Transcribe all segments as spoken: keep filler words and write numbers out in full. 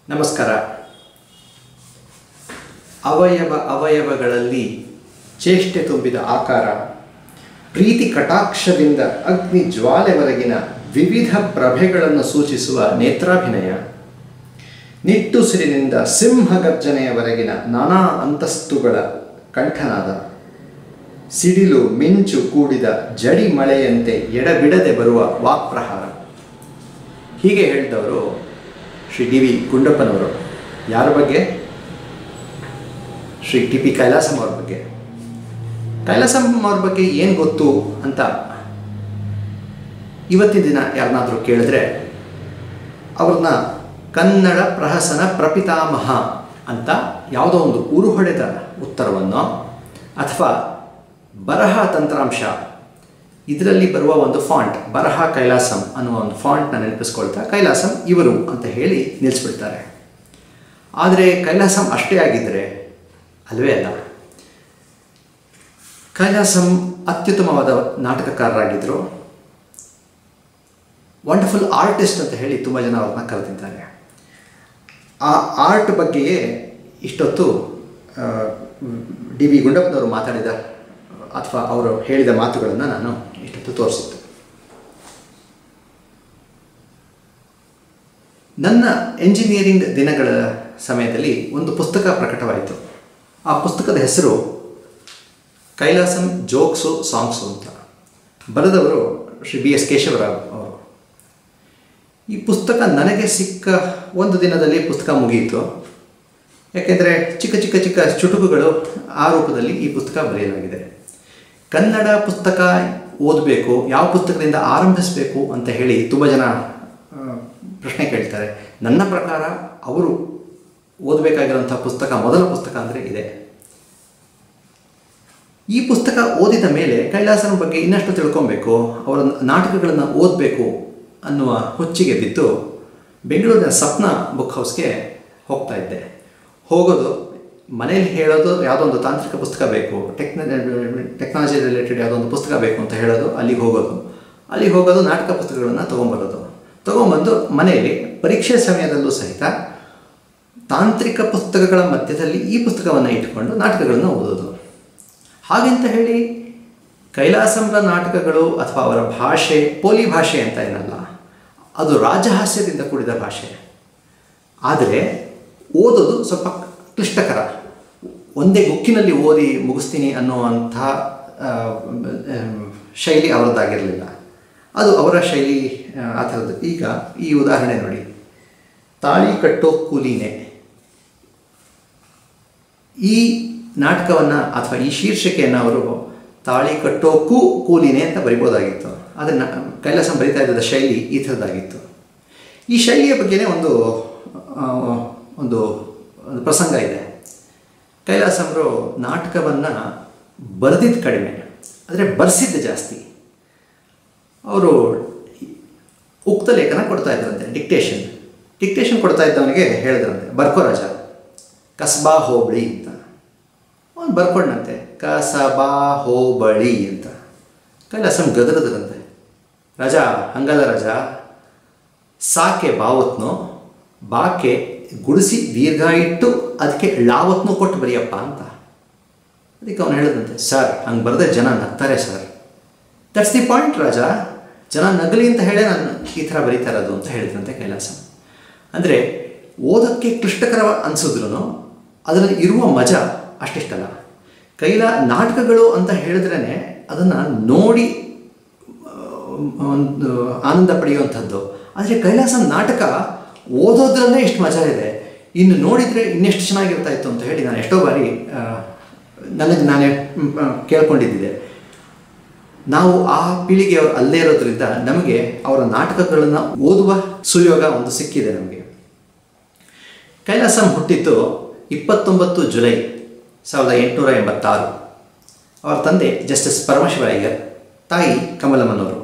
ನಮಸ್ಕಾರ. ಅವಯವ ಅವಯವಗಳಲ್ಲಿ ಚೇಷ್ಟೆ ತುಂಬಿದ ಆಕಾರ, ಪ್ರೀತಿ ಕಟಾಕ್ಷದಿಂದ ಅಗ್ನಿ ಜ್ವಾಲೆವರೆಗಿನ ವಿವಿಧ ಪ್ರಭೆಗಳನ್ನು ಸೂಚಿಸುವ ನೇತ್ರಾಭಿನಯ, ನಿಟ್ಟುಸಿರಿನಿಂದ ಸಿಂಹಗರ್ಜನೆಯವರೆಗಿನ ನಾನಾ ಅಂತಸ್ತುಗಳ ಕಂಠನಾದ, ಸಿಡಿಲು ಮಿಂಚು ಕೂಡಿದ ಜಡಿ ಮಳೆಯಂತೆ ಎಡಬಿಡದೆ ಬರುವ ವಾಕ್ಪ್ರಹಾರ. ಹೀಗೆ ಹೇಳಿದವರು ಶ್ರೀ ಡಿ ವಿ ಗುಂಡಪ್ಪನವರು. ಯಾರ ಬಗ್ಗೆ? ಶ್ರೀ ಟಿ ಪಿ ಕೈಲಾಸಂ ಅವ್ರ ಬಗ್ಗೆ. ಕೈಲಾಸಂ ಅವ್ರ ಬಗ್ಗೆ ಏನು ಗೊತ್ತು ಅಂತ ಇವತ್ತಿನ ದಿನ ಯಾರನ್ನಾದರೂ ಕೇಳಿದ್ರೆ ಅವ್ರನ್ನ ಕನ್ನಡ ಪ್ರಹಸನ ಪ್ರಪಿತಾಮಹ ಅಂತ ಯಾವುದೋ ಒಂದು ಉರು ಹೊಡೆದ ಉತ್ತರವನ್ನು ಅಥವಾ ಬರಹ ತಂತ್ರಾಂಶ ಇದರಲ್ಲಿ ಬರುವ ಒಂದು ಫಾಂಟ್ ಬರಹ ಕೈಲಾಸಂ ಅನ್ನುವ ಒಂದು ಫಾಂಟ್ನ ನೆನಪಿಸ್ಕೊಳ್ತಾ ಕೈಲಾಸಂ ಇವರು ಅಂತ ಹೇಳಿ ನಿಲ್ಲಿಸ್ಬಿಡ್ತಾರೆ. ಆದರೆ ಕೈಲಾಸಂ ಅಷ್ಟೇ ಆಗಿದ್ದರೆ ಅಲ್ವೇ ಅಲ್ಲ. ಕೈಲಾಸಂ ಅತ್ಯುತ್ತಮವಾದ ನಾಟಕಕಾರರಾಗಿದ್ದರು. ವಂಡರ್ಫುಲ್ ಆರ್ಟಿಸ್ಟ್ ಅಂತ ಹೇಳಿ ತುಂಬ ಜನ ಅವ್ರನ್ನ ಕರೆದಿದ್ದಾರೆ. ಆ ಆರ್ಟ್ ಬಗ್ಗೆಯೇ ಇಷ್ಟೊತ್ತು ಡಿ ವಿ ಗುಂಡಪ್ಪನವರು ಮಾತಾಡಿದ ಅಥವಾ ಅವರು ಹೇಳಿದ ಮಾತುಗಳನ್ನು ನಾನು ಇಷ್ಟೊತ್ತು ತೋರಿಸಿತ್ತು. ನನ್ನ ಎಂಜಿನಿಯರಿಂಗ್ ದಿನಗಳ ಸಮಯದಲ್ಲಿ ಒಂದು ಪುಸ್ತಕ ಪ್ರಕಟವಾಯಿತು. ಆ ಪುಸ್ತಕದ ಹೆಸರು ಕೈಲಾಸಂ ಜೋಕ್ಸು ಸಾಂಗ್ಸು ಅಂತ. ಬರೆದವರು ಶ್ರೀ ಬಿ ಎಸ್ ಕೇಶವರಾವ್ ಅವರು. ಈ ಪುಸ್ತಕ ನನಗೆ ಸಿಕ್ಕ ಒಂದು ದಿನದಲ್ಲಿ ಪುಸ್ತಕ ಮುಗಿಯಿತು. ಯಾಕೆಂದರೆ ಚಿಕ್ಕ ಚಿಕ್ಕ ಚಿಕ್ಕ ಚುಟುಕುಗಳು ಆ ರೂಪದಲ್ಲಿ ಈ ಪುಸ್ತಕ ಬರೆಯಲಾಗಿದೆ. ಕನ್ನಡ ಪುಸ್ತಕ ಓದಬೇಕು, ಯಾವ ಪುಸ್ತಕದಿಂದ ಆರಂಭಿಸಬೇಕು ಅಂತ ಹೇಳಿ ತುಂಬ ಜನ ಪ್ರಶ್ನೆ ಕೇಳ್ತಾರೆ. ನನ್ನ ಪ್ರಕಾರ ಅವರು ಓದಬೇಕಾಗಿರುವಂಥ ಪುಸ್ತಕ, ಮೊದಲ ಪುಸ್ತಕ ಅಂದರೆ ಇದೆ. ಈ ಪುಸ್ತಕ ಓದಿದ ಮೇಲೆ ಕೈಲಾಸನ ಬಗ್ಗೆ ಇನ್ನಷ್ಟು ತಿಳ್ಕೊಬೇಕು, ಅವರ ನಾಟಕಗಳನ್ನು ಓದಬೇಕು ಅನ್ನುವ ಹುಚ್ಚಿಗೆ ಬಿದ್ದು ಬೆಂಗಳೂರಿನ ಸಪ್ನ ಬುಕ್ ಹೌಸ್ಗೆ ಹೋಗ್ತಾ ಇದ್ದೆ. ಹೋಗೋದು, ಮನೇಲಿ ಹೇಳೋದು ಯಾವುದೋ ಒಂದು ತಾಂತ್ರಿಕ ಪುಸ್ತಕ ಬೇಕು, ಟೆಕ್ನ ಟೆಕ್ನಾಲಜಿ ರಿಲೇಟೆಡ್ ಯಾವುದೋ ಒಂದು ಪುಸ್ತಕ ಬೇಕು ಅಂತ ಹೇಳೋದು, ಅಲ್ಲಿಗೆ ಹೋಗೋದು. ಅಲ್ಲಿಗೆ ಹೋಗೋದು ನಾಟಕ ಪುಸ್ತಕಗಳನ್ನು ತೊಗೊಂಬರೋದು. ತೊಗೊಂಬಂದು ಮನೆಯಲ್ಲಿ ಪರೀಕ್ಷೆ ಸಮಯದಲ್ಲೂ ಸಹಿತ ತಾಂತ್ರಿಕ ಪುಸ್ತಕಗಳ ಮಧ್ಯದಲ್ಲಿ ಈ ಪುಸ್ತಕವನ್ನು ಇಟ್ಟುಕೊಂಡು ನಾಟಕಗಳನ್ನು ಓದೋದು. ಹಾಗೆಂತ ಹೇಳಿ ಕೈಲಾಸಂರ ನಾಟಕಗಳು ಅಥವಾ ಅವರ ಭಾಷೆ ಪೋಲಿ ಭಾಷೆ ಅಂತ ಏನಲ್ಲ, ಅದು ರಾಜಹಾಸ್ಯದಿಂದ ಕೂಡಿದ ಭಾಷೆ. ಆದರೆ ಓದೋದು ಸ್ವಲ್ಪ ಕ್ಲಿಷ್ಟಕರ. ಒಂದೇ ಗುಕ್ಕಿನಲ್ಲಿ ಓದಿ ಮುಗಿಸ್ತೀನಿ ಅನ್ನುವಂಥ ಶೈಲಿ ಅವರದ್ದಾಗಿರಲಿಲ್ಲ. ಅದು ಅವರ ಶೈಲಿ ಆ ಥರದ್ದು. ಈಗ ಈ ಉದಾಹರಣೆ ನೋಡಿ, ತಾಳಿ ಕಟ್ಟೋ ಕೂಲಿನೇ. ಈ ನಾಟಕವನ್ನು ಅಥವಾ ಈ ಶೀರ್ಷಿಕೆಯನ್ನು ಅವರು ತಾಳಿ ಕಟ್ಟೋಕ್ಕೂ ಕೂಲಿನೇ ಅಂತ ಬರಿಬೋದಾಗಿತ್ತು. ಆದರೆ ನ ಕೈಲಾಸಂ ಬರಿತಾ ಇದ್ದ ಶೈಲಿ ಈ ಥರದ್ದಾಗಿತ್ತು. ಈ ಶೈಲಿಯ ಬಗ್ಗೆನೇ ಒಂದು ಒಂದು ಒಂದು ಪ್ರಸಂಗ ಇದೆ. ಕೈಲಾಸಂರು ನಾಟಕವನ್ನು ಬರೆದಿದ್ದು ಕಡಿಮೆ, ಆದರೆ ಬರೆಸಿದ್ದು ಜಾಸ್ತಿ. ಅವರು ಉಕ್ತ ಲೇಖನ ಕೊಡ್ತಾ ಇದ್ರಂತೆ, ಡಿಕ್ಟೇಷನ್ ಡಿಕ್ಟೇಷನ್ ಕೊಡ್ತಾ ಇದ್ದವನಿಗೆ ಹೇಳಿದ್ರಂತೆ, ಬರ್ಕೋ ರಾಜ ಕಸ್ಬಾ ಹೋಬಳಿ ಅಂತ. ಅವನು ಬರ್ಕೊಂಡಂತೆ ಕಸಬಾ ಹೋಬಳಿ ಅಂತ. ಕೈಲಾಸಂ ಗದರದ್ರಂತೆ, ರಾಜ ಹಂಗಲ್ಲ ರಾಜ, ಸಾಕೆ ಬಾವತ್ನೋ, ಬಾಕೆ ಗುಡಿಸಿ ದೀರ್ಘ ಇಟ್ಟು ಅದಕ್ಕೆ ಲಾವತ್ನೂ ಕೊಟ್ಟು ಬರೆಯಪ್ಪ ಅಂತ. ಅದಕ್ಕೆ ಅವನು ಹೇಳಿದಂತೆ, ಸರ್ ಹಂಗೆ ಬರೆದ್ರೆ ಜನ ನಗ್ತಾರೆ sir. That's the point raja, ಜನ ನಗಲಿ ಅಂತ ಹೇಳೇ ನಾನು ಈ ಥರ ಬರೀತಾ ಇರೋದು ಅಂತ ಹೇಳಿದಂತೆ ಕೈಲಾಸಂ. ಅಂದರೆ ಓದೋಕ್ಕೆ ಕ್ಲಿಷ್ಟಕರ ಅನಿಸಿದ್ರು ಅದರಲ್ಲಿ ಇರುವ ಮಜಾ ಅಷ್ಟಿಷ್ಟಲ್ಲ. ಕೈಲಾ ನಾಟಕಗಳು ಅಂತ ಹೇಳಿದ್ರೇ ಅದನ್ನು ನೋಡಿ ಒಂದು ಆನಂದ ಪಡೆಯುವಂಥದ್ದು. ಆದರೆ ಕೈಲಾಸಂ ನಾಟಕ ಓದೋದ್ರಲ್ಲೇ ಇಷ್ಟು ಮಜಾ ಇದೆ, ಇನ್ನು ನೋಡಿದರೆ ಇನ್ನೆಷ್ಟು ಚೆನ್ನಾಗಿರ್ತಾ ಇತ್ತು ಅಂತ ಹೇಳಿ ನಾನು ಎಷ್ಟೋ ಬಾರಿ ನನಗೆ ನಾನೇ ಕೇಳ್ಕೊಂಡಿದ್ದೆ. ನಾವು ಆ ಪೀಳಿಗೆಯವರು ಅಲ್ಲೇ ಇರೋದ್ರಿಂದ ನಮಗೆ ಅವರ ನಾಟಕಗಳನ್ನು ಓದುವ ಸುಯೋಗ ಒಂದು ಸಿಕ್ಕಿದೆ ನಮಗೆ. ಕೈಲಾಸಂ ಹುಟ್ಟಿದ್ದು ಇಪ್ಪತ್ತೊಂಬತ್ತು ಜುಲೈ ಸಾವಿರದ ಎಂಟುನೂರ ಎಂಬತ್ತಾರು. ಅವರ ತಂದೆ ಜಸ್ಟಿಸ್ ಪರಮಶಿವ ಅಯ್ಯರ್, ತಾಯಿ ಕಮಲಮ್ಮನವರು.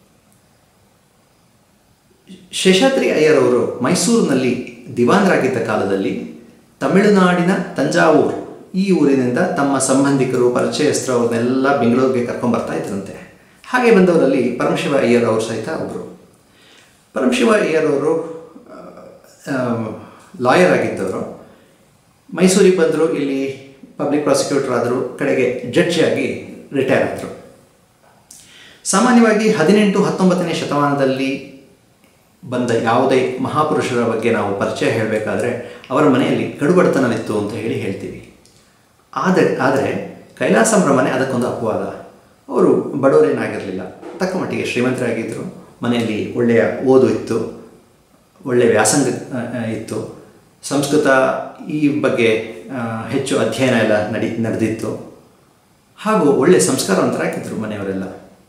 ಶೇಷಾದ್ರಿ ಅಯ್ಯರ್ ಅವರು ಮೈಸೂರಿನಲ್ಲಿ ದಿವಾನರಾಗಿದ್ದ ಕಾಲದಲ್ಲಿ ತಮಿಳುನಾಡಿನ ತಂಜಾವೂರು ಈ ಊರಿನಿಂದ ತಮ್ಮ ಸಂಬಂಧಿಕರು ಪರಿಚಯಸ್ಥರವ್ರನ್ನೆಲ್ಲ ಬೆಂಗಳೂರಿಗೆ ಕರ್ಕೊಂಡ್ಬರ್ತಾ ಇದ್ರಂತೆ. ಹಾಗೆ ಬಂದವರಲ್ಲಿ ಪರಮಶಿವ ಅಯ್ಯರ್ ಅವರು ಸಹಿತ ಒಬ್ಬರು. ಪರಮಶಿವ ಅಯ್ಯರ್ ಅವರು ಲಾಯರ್ ಆಗಿದ್ದವರು. ಮೈಸೂರಿಗೆ ಬಂದರು, ಇಲ್ಲಿ ಪಬ್ಲಿಕ್ ಪ್ರಾಸಿಕ್ಯೂಟರ್ ಆದರು, ಕಡೆಗೆ ಜಡ್ಜಿಯಾಗಿ ರಿಟೈರ್ ಆದರು. ಸಾಮಾನ್ಯವಾಗಿ ಹದಿನೆಂಟು ಹತ್ತೊಂಬತ್ತನೇ ಶತಮಾನದಲ್ಲಿ ಬಂದ ಯಾವುದೇ ಮಹಾಪುರುಷರ ಬಗ್ಗೆ ನಾವು ಪರಿಚಯ ಹೇಳಬೇಕಾದ್ರೆ ಅವರ ಮನೆಯಲ್ಲಿ ಕಡುಬಡತನವಿತ್ತು ಅಂತ ಹೇಳಿ ಹೇಳ್ತೀವಿ. ಆದರೆ ಆದರೆ ಕೈಲಾಸಂರ ಮನೆ ಅದಕ್ಕೊಂದು ಅಪವಾದ. ಅವರು ಬಡವರೇನಾಗಿರಲಿಲ್ಲ, ತಕ್ಕ ಮಟ್ಟಿಗೆ ಶ್ರೀಮಂತರಾಗಿದ್ದರು. ಮನೆಯಲ್ಲಿ ಒಳ್ಳೆಯ ಓದು ಇತ್ತು, ಒಳ್ಳೆಯ ವ್ಯಾಸಂಗ ಇತ್ತು, ಸಂಸ್ಕೃತ ಈ ಬಗ್ಗೆ ಹೆಚ್ಚು ಅಧ್ಯಯನ ಎಲ್ಲ ನಡಿ ನಡೆದಿತ್ತು ಹಾಗೂ ಒಳ್ಳೆಯ ಸಂಸ್ಕಾರವಂತರಾಗಿದ್ದರು ಮನೆಯವರೆಲ್ಲ.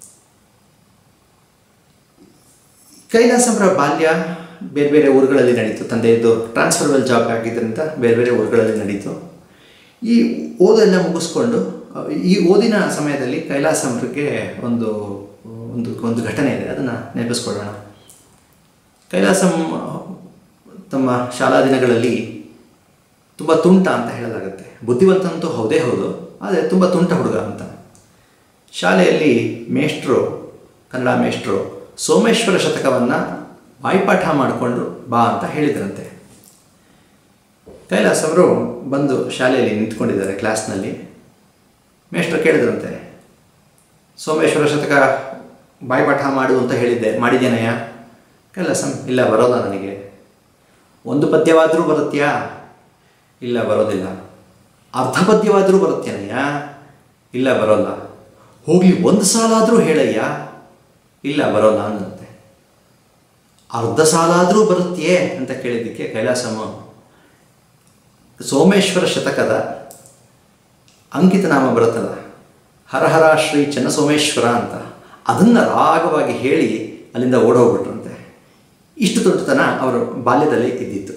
ಕೈಲಾಸಂರ ಬಾಲ್ಯ ಬೇರೆ ಬೇರೆ ಊರುಗಳಲ್ಲಿ ನಡೀತು. ತಂದೆಯದು ಟ್ರಾನ್ಸ್ಫರ್ಬಲ್ ಜಾಬ್ ಆಗಿದ್ದರಿಂದ ಬೇರೆ ಬೇರೆ ಊರುಗಳಲ್ಲಿ ನಡೀತು. ಈ ಓದೆಲ್ಲ ಮುಗಿಸ್ಕೊಂಡು ಈ ಓದಿನ ಸಮಯದಲ್ಲಿ ಕೈಲಾಸಂರಿಗೆ ಒಂದು ಒಂದು ಒಂದು ಘಟನೆ ಇದೆ, ಅದನ್ನು ನೆನಪಿಸ್ಕೊಳ್ಳೋಣ. ಕೈಲಾಸಂ ತಮ್ಮ ಶಾಲಾ ದಿನಗಳಲ್ಲಿ ತುಂಬ ತುಂಟ ಅಂತ ಹೇಳಲಾಗುತ್ತೆ. ಬುದ್ಧಿವಂತಂತೂ ಹೌದೇ ಹೌದು, ಆದರೆ ತುಂಬ ತುಂಟ ಹುಡುಗ ಅಂತ. ಶಾಲೆಯಲ್ಲಿ ಮೇಷ್ಟ್ರು, ಕನ್ನಡ ಮೇಷ್ಟ್ರು ಸೋಮೇಶ್ವರ ಶತಕವನ್ನು ಬಾಯ್ಪಾಠ ಮಾಡಿಕೊಂಡು ಬಾ ಅಂತ ಹೇಳಿದ್ರಂತೆ. ಕೈಲಾಸವರು ಬಂದು ಶಾಲೆಯಲ್ಲಿ ನಿಂತ್ಕೊಂಡಿದ್ದಾರೆ ಕ್ಲಾಸ್ನಲ್ಲಿ. ಮೇಷ್ಟ್ರು ಕೇಳಿದ್ರಂತೆ, ಸೋಮೇಶ್ವರ ಶತಕ ಬಾಯ್ಪಾಠ ಮಾಡು ಅಂತ ಹೇಳಿದ್ದೆ, ಮಾಡಿದ್ದೇನಯ್ಯ? ಕೈಲಾಸಂ, ಇಲ್ಲ ಬರೋಲ್ಲ ನನಗೆ. ಒಂದು ಪದ್ಯವಾದರೂ ಬರುತ್ತ್ಯಾ? ಇಲ್ಲ ಬರೋದಿಲ್ಲ. ಅರ್ಧ ಪದ್ಯವಾದರೂ ಬರುತ್ತೇನಯ್ಯ? ಇಲ್ಲ ಬರೋಲ್ಲ. ಹೋಗಲಿ ಒಂದು ಸಾಲಾದರೂ ಹೇಳಯ್ಯ? ಇಲ್ಲ ಬರೋಲ್ಲ ಅನ್ನಂತೆ. ಅರ್ಧ ಸಾಲಾದರೂ ಬರುತ್ತೆಯೇ ಅಂತ ಕೇಳಿದ್ದಕ್ಕೆ ಕೈಲಾಸಮ್ಮ ಸೋಮೇಶ್ವರ ಶತಕದ ಅಂಕಿತ ನಾಮ ಬರುತ್ತಲ್ಲ, ಹರಹರ ಶ್ರೀ ಚನ್ನಸೋಮೇಶ್ವರ ಅಂತ, ಅದನ್ನು ರಾಗವಾಗಿ ಹೇಳಿ ಅಲ್ಲಿಂದ ಓಡೋಗ್ಬಿಟ್ರಂತೆ. ಇಷ್ಟು ತುಂಟತನ ಅವರು ಬಾಲ್ಯದಲ್ಲಿ ಇದ್ದಿತ್ತು.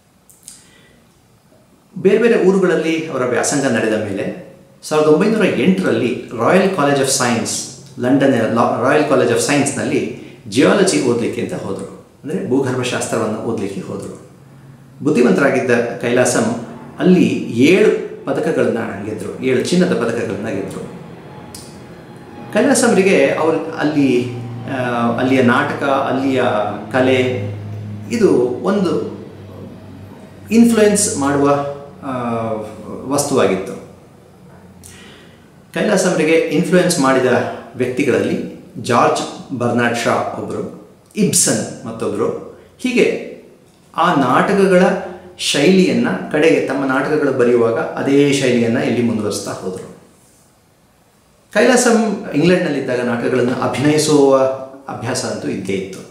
ಬೇರೆ ಬೇರೆ ಊರುಗಳಲ್ಲಿ ಅವರ ವ್ಯಾಸಂಗ ನಡೆದ ಮೇಲೆ ಸಾವಿರದ ಒಂಬೈನೂರ ಎಂಟರಲ್ಲಿ royal college of science, London royal college of ಸೈನ್ಸ್ನಲ್ಲಿ ಜಿಯಾಲಜಿ ಓದಲಿಕ್ಕೆ ಅಂತ ಹೋದರು. ಅಂದರೆ ಭೂಗರ್ಭಶಾಸ್ತ್ರವನ್ನು ಓದಲಿಕ್ಕೆ ಹೋದರು. ಬುದ್ಧಿವಂತರಾಗಿದ್ದ ಕೈಲಾಸಂ ಅಲ್ಲಿ ಏಳು ಪದಕಗಳನ್ನು ಗೆದ್ದರು, ಏಳು ಚಿನ್ನದ ಪದಕಗಳನ್ನು ಗೆದ್ದರು. ಕೈಲಾಸಂರಿಗೆ ಅವರು ಅಲ್ಲಿ ಅಲ್ಲಿಯ ನಾಟಕ, ಅಲ್ಲಿಯ ಕಲೆ ಇದು ಒಂದು ಇನ್ಫ್ಲುಯೆನ್ಸ್ ಮಾಡುವ ವಸ್ತುವಾಗಿತ್ತು. ಕೈಲಾಸಂರಿಗೆ ಇನ್ಫ್ಲುಯೆನ್ಸ್ ಮಾಡಿದ ವ್ಯಕ್ತಿಗಳಲ್ಲಿ ಜಾರ್ಜ್ ಬರ್ನಾರ್ಡ್ ಶಾ ಒಬ್ಬರು, ಇಬ್ಸನ್ ಮತ್ತೊಬ್ಬರು. ಹೀಗೆ ಆ ನಾಟಕಗಳ ಶೈಲಿಯನ್ನು ಕಡೆಗೆ ತಮ್ಮ ನಾಟಕಗಳು ಬರೆಯುವಾಗ ಅದೇ ಶೈಲಿಯನ್ನು ಇಲ್ಲಿ ಮುಂದುವರಿಸ್ತಾ ಹೋದರು. ಕೈಲಾಸಂ ಇಂಗ್ಲೆಂಡ್ನಲ್ಲಿದ್ದಾಗ ನಾಟಕಗಳನ್ನು ಅಭಿನಯಿಸುವ ಅಭ್ಯಾಸ ಅಂತೂ ಇದ್ದೇ ಇತ್ತು.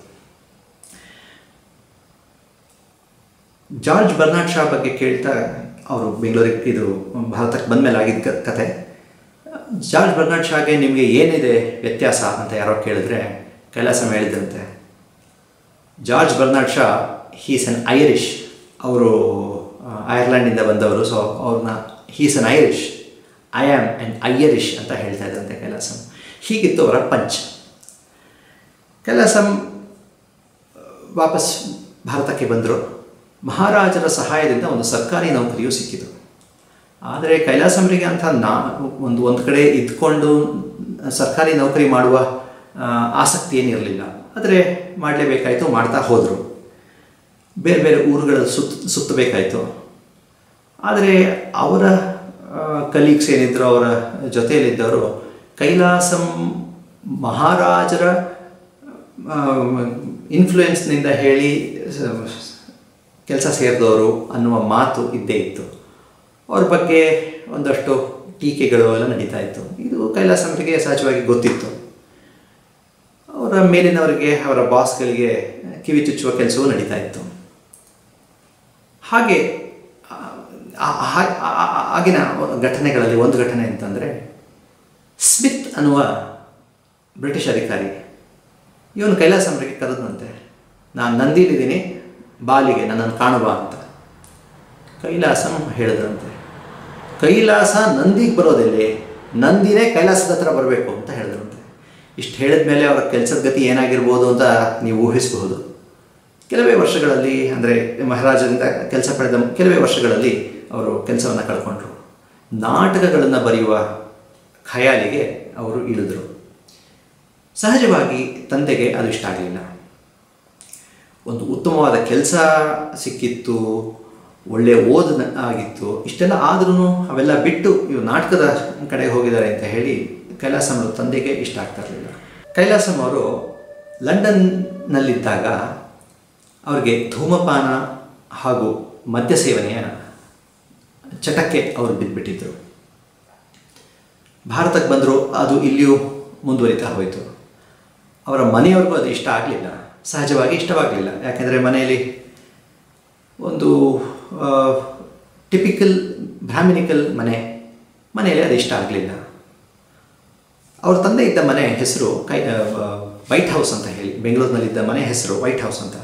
ಜಾರ್ಜ್ ಬರ್ನಾರ್ಡ್ ಶಾ ಬಗ್ಗೆ ಕೇಳ್ತಾ, ಅವರು ಬೆಂಗಳೂರಿಗೆ ಇದು ಭಾರತಕ್ಕೆ ಬಂದ ಮೇಲೆ ಆಗಿದ್ದ ಕತೆ. ಜಾರ್ಜ್ ಬರ್ನಾರ್ಡ್ ಶಾಗೆ ನಿಮಗೆ ಏನಿದೆ ವ್ಯತ್ಯಾಸ ಅಂತ ಯಾರೋ ಕೇಳಿದ್ರೆ ಕೈಲಾಸಂ ಹೇಳಿದ್ರಂತೆ, George Bernard Shaw he's an Irish, ಅವರು ಐರ್ಲೆಂಡಿಂದ ಬಂದವರು, ಸೊ ಅವ್ರನ್ನ he's an Irish, I am an Irish ಅಂತ ಹೇಳ್ತಾ ಇದ್ದಂತೆ ಕೈಲಾಸಂ. ಹೀಗಿತ್ತು ಅವರ ಪಂಚ್. ಕೈಲಾಸಂ ವಾಪಸ್ ಭಾರತಕ್ಕೆ ಬಂದರು. ಮಹಾರಾಜರ ಸಹಾಯದಿಂದ ಒಂದು ಸರ್ಕಾರಿ ನೌಕರಿಯೂ ಸಿಕ್ಕಿತು. ಆದರೆ ಕೈಲಾಸಂರಿಗೆ ಅಂತ ನಾ ಒಂದು ಒಂದು ಕಡೆ ಇದ್ಕೊಂಡು ಸರ್ಕಾರಿ ನೌಕರಿ ಮಾಡುವ ಆಸಕ್ತಿ ಏನಿರಲಿಲ್ಲ. ಆದರೆ ಮಾಡಲೇಬೇಕಾಯಿತು, ಮಾಡ್ತಾ ಹೋದರು. ಬೇರೆ ಬೇರೆ ಊರುಗಳಲ್ಲಿ ಸುತ್ತ ಸುತ್ತಬೇಕಾಯಿತು. ಆದರೆ ಅವರ ಕಲೀಗ್ಸ್ ಏನಿದ್ರು, ಅವರ ಜೊತೆಯಲ್ಲಿದ್ದವರು ಕೈಲಾಸಂ ಮಹಾರಾಜರ ಇನ್ಫ್ಲೂಯೆನ್ಸ್ನಿಂದ ಹೇಳಿ ಕೆಲಸ ಸೇರಿದವರು ಅನ್ನುವ ಮಾತು ಇದ್ದೇ ಇತ್ತು. ಅವ್ರ ಬಗ್ಗೆ ಒಂದಷ್ಟು ಟೀಕೆಗಳು ಎಲ್ಲ ನಡೀತಾ ಇತ್ತು. ಇದು ಕೈಲಾಸಂರಿಗೆ ಸಹಜವಾಗಿ ಗೊತ್ತಿತ್ತು. ಅವರ ಮೇಲಿನವರಿಗೆ, ಅವರ ಬಾಸ್ಗಳಿಗೆ ಕಿವಿ ಚುಚ್ಚುವ ಕೆಲಸವೂ ನಡೀತಾ ಇತ್ತು. ಹಾಗೆ ಆಗಿನ ಘಟನೆಗಳಲ್ಲಿ ಒಂದು ಘಟನೆ ಅಂತಂದರೆ, ಸ್ಮಿತ್ ಅನ್ನುವ ಬ್ರಿಟಿಷ್ ಅಧಿಕಾರಿ ಇವನು ಕೈಲಾಸಂರಿಗೆ ಕರೆದಂತೆ, ನಾನು ನಂದಿಲಿದ್ದೀನಿ, ಬಾಲಿಗೆ ನನ್ನನ್ನು ಕಾಣುವ ಅಂತ. ಕೈಲಾಸಂ ಹೇಳಿದ್ರಂತೆ, ಕೈಲಾಸ ನಂದಿಗೆ ಬರೋದಿಲ್ಲ, ನಂದಿನೇ ಕೈಲಾಸದ ಹತ್ರ ಬರಬೇಕು ಅಂತ ಹೇಳಿದ್ರಂತೆ. ಇಷ್ಟು ಹೇಳಿದ ಮೇಲೆ ಅವರ ಕೆಲಸದ ಗತಿ ಏನಾಗಿರ್ಬೋದು ಅಂತ ನೀವು ಊಹಿಸಬಹುದು. ಕೆಲವೇ ವರ್ಷಗಳಲ್ಲಿ, ಅಂದರೆ ಮಹಾರಾಜರಿಂದ ಕೆಲಸ ಪಡೆದ ಕೆಲವೇ ವರ್ಷಗಳಲ್ಲಿ ಅವರು ಕೆಲಸವನ್ನು ಕಳ್ಕೊಂಡ್ರು. ನಾಟಕಗಳನ್ನು ಬರೆಯುವ ಖಯಾಲಿಗೆ ಅವರು ಇಳಿದರು. ಸಹಜವಾಗಿ ತಂದೆಗೆ ಅದು ಇಷ್ಟ ಆಗಲಿಲ್ಲ. ಒಂದು ಉತ್ತಮವಾದ ಕೆಲಸ ಸಿಕ್ಕಿತ್ತು, ಒಳ್ಳೆಯ ಓದು ಆಗಿತ್ತು. ಇಷ್ಟೆಲ್ಲ ಆದ್ರೂ ಅವೆಲ್ಲ ಬಿಟ್ಟು ಇವು ನಾಟಕದ ಕಡೆ ಹೋಗಿದ್ದಾರೆ ಅಂತ ಹೇಳಿ ಕೈಲಾಸಂ ಅವರ ತಂದೆಗೆ ಇಷ್ಟ ಆಗ್ತಾ ಇರಲಿಲ್ಲ. ಕೈಲಾಸಂ ಅವರು ಲಂಡನ್ನಲ್ಲಿದ್ದಾಗ ಅವ್ರಿಗೆ ಧೂಮಪಾನ ಹಾಗೂ ಮದ್ಯ ಸೇವನೆಯ ಚಟಕ್ಕೆ ಅವರು ಬಿದ್ದುಬಿಟ್ಟಿದ್ದರು. ಭಾರತಕ್ಕೆ ಬಂದರು, ಅದು ಇಲ್ಲಿಯೂ ಮುಂದುವರಿತಾ ಹೋಯಿತು. ಅವರ ಮನೆಯವ್ರಿಗೂ ಅದು ಇಷ್ಟ ಆಗಲಿಲ್ಲ, ಸಹಜವಾಗಿ ಇಷ್ಟವಾಗಲಿಲ್ಲ. ಯಾಕೆಂದರೆ ಮನೆಯಲ್ಲಿ ಒಂದು ಟಿಪಿಕಲ್ ಬ್ರಾಹ್ಮಿನಿಕಲ್ ಮನೆ, ಮನೆಯಲ್ಲಿ ಅದು ಇಷ್ಟ ಆಗಲಿಲ್ಲ. ಅವ್ರ ತಂದೆ ಇದ್ದ ಮನೆ ಹೆಸರು ಕೈ ವೈಟ್ ಹೌಸ್ ಅಂತ ಹೇಳಿ, ಬೆಂಗಳೂರಿನಲ್ಲಿದ್ದ ಮನೆ ಹೆಸರು ವೈಟ್ ಹೌಸ್ ಅಂತ.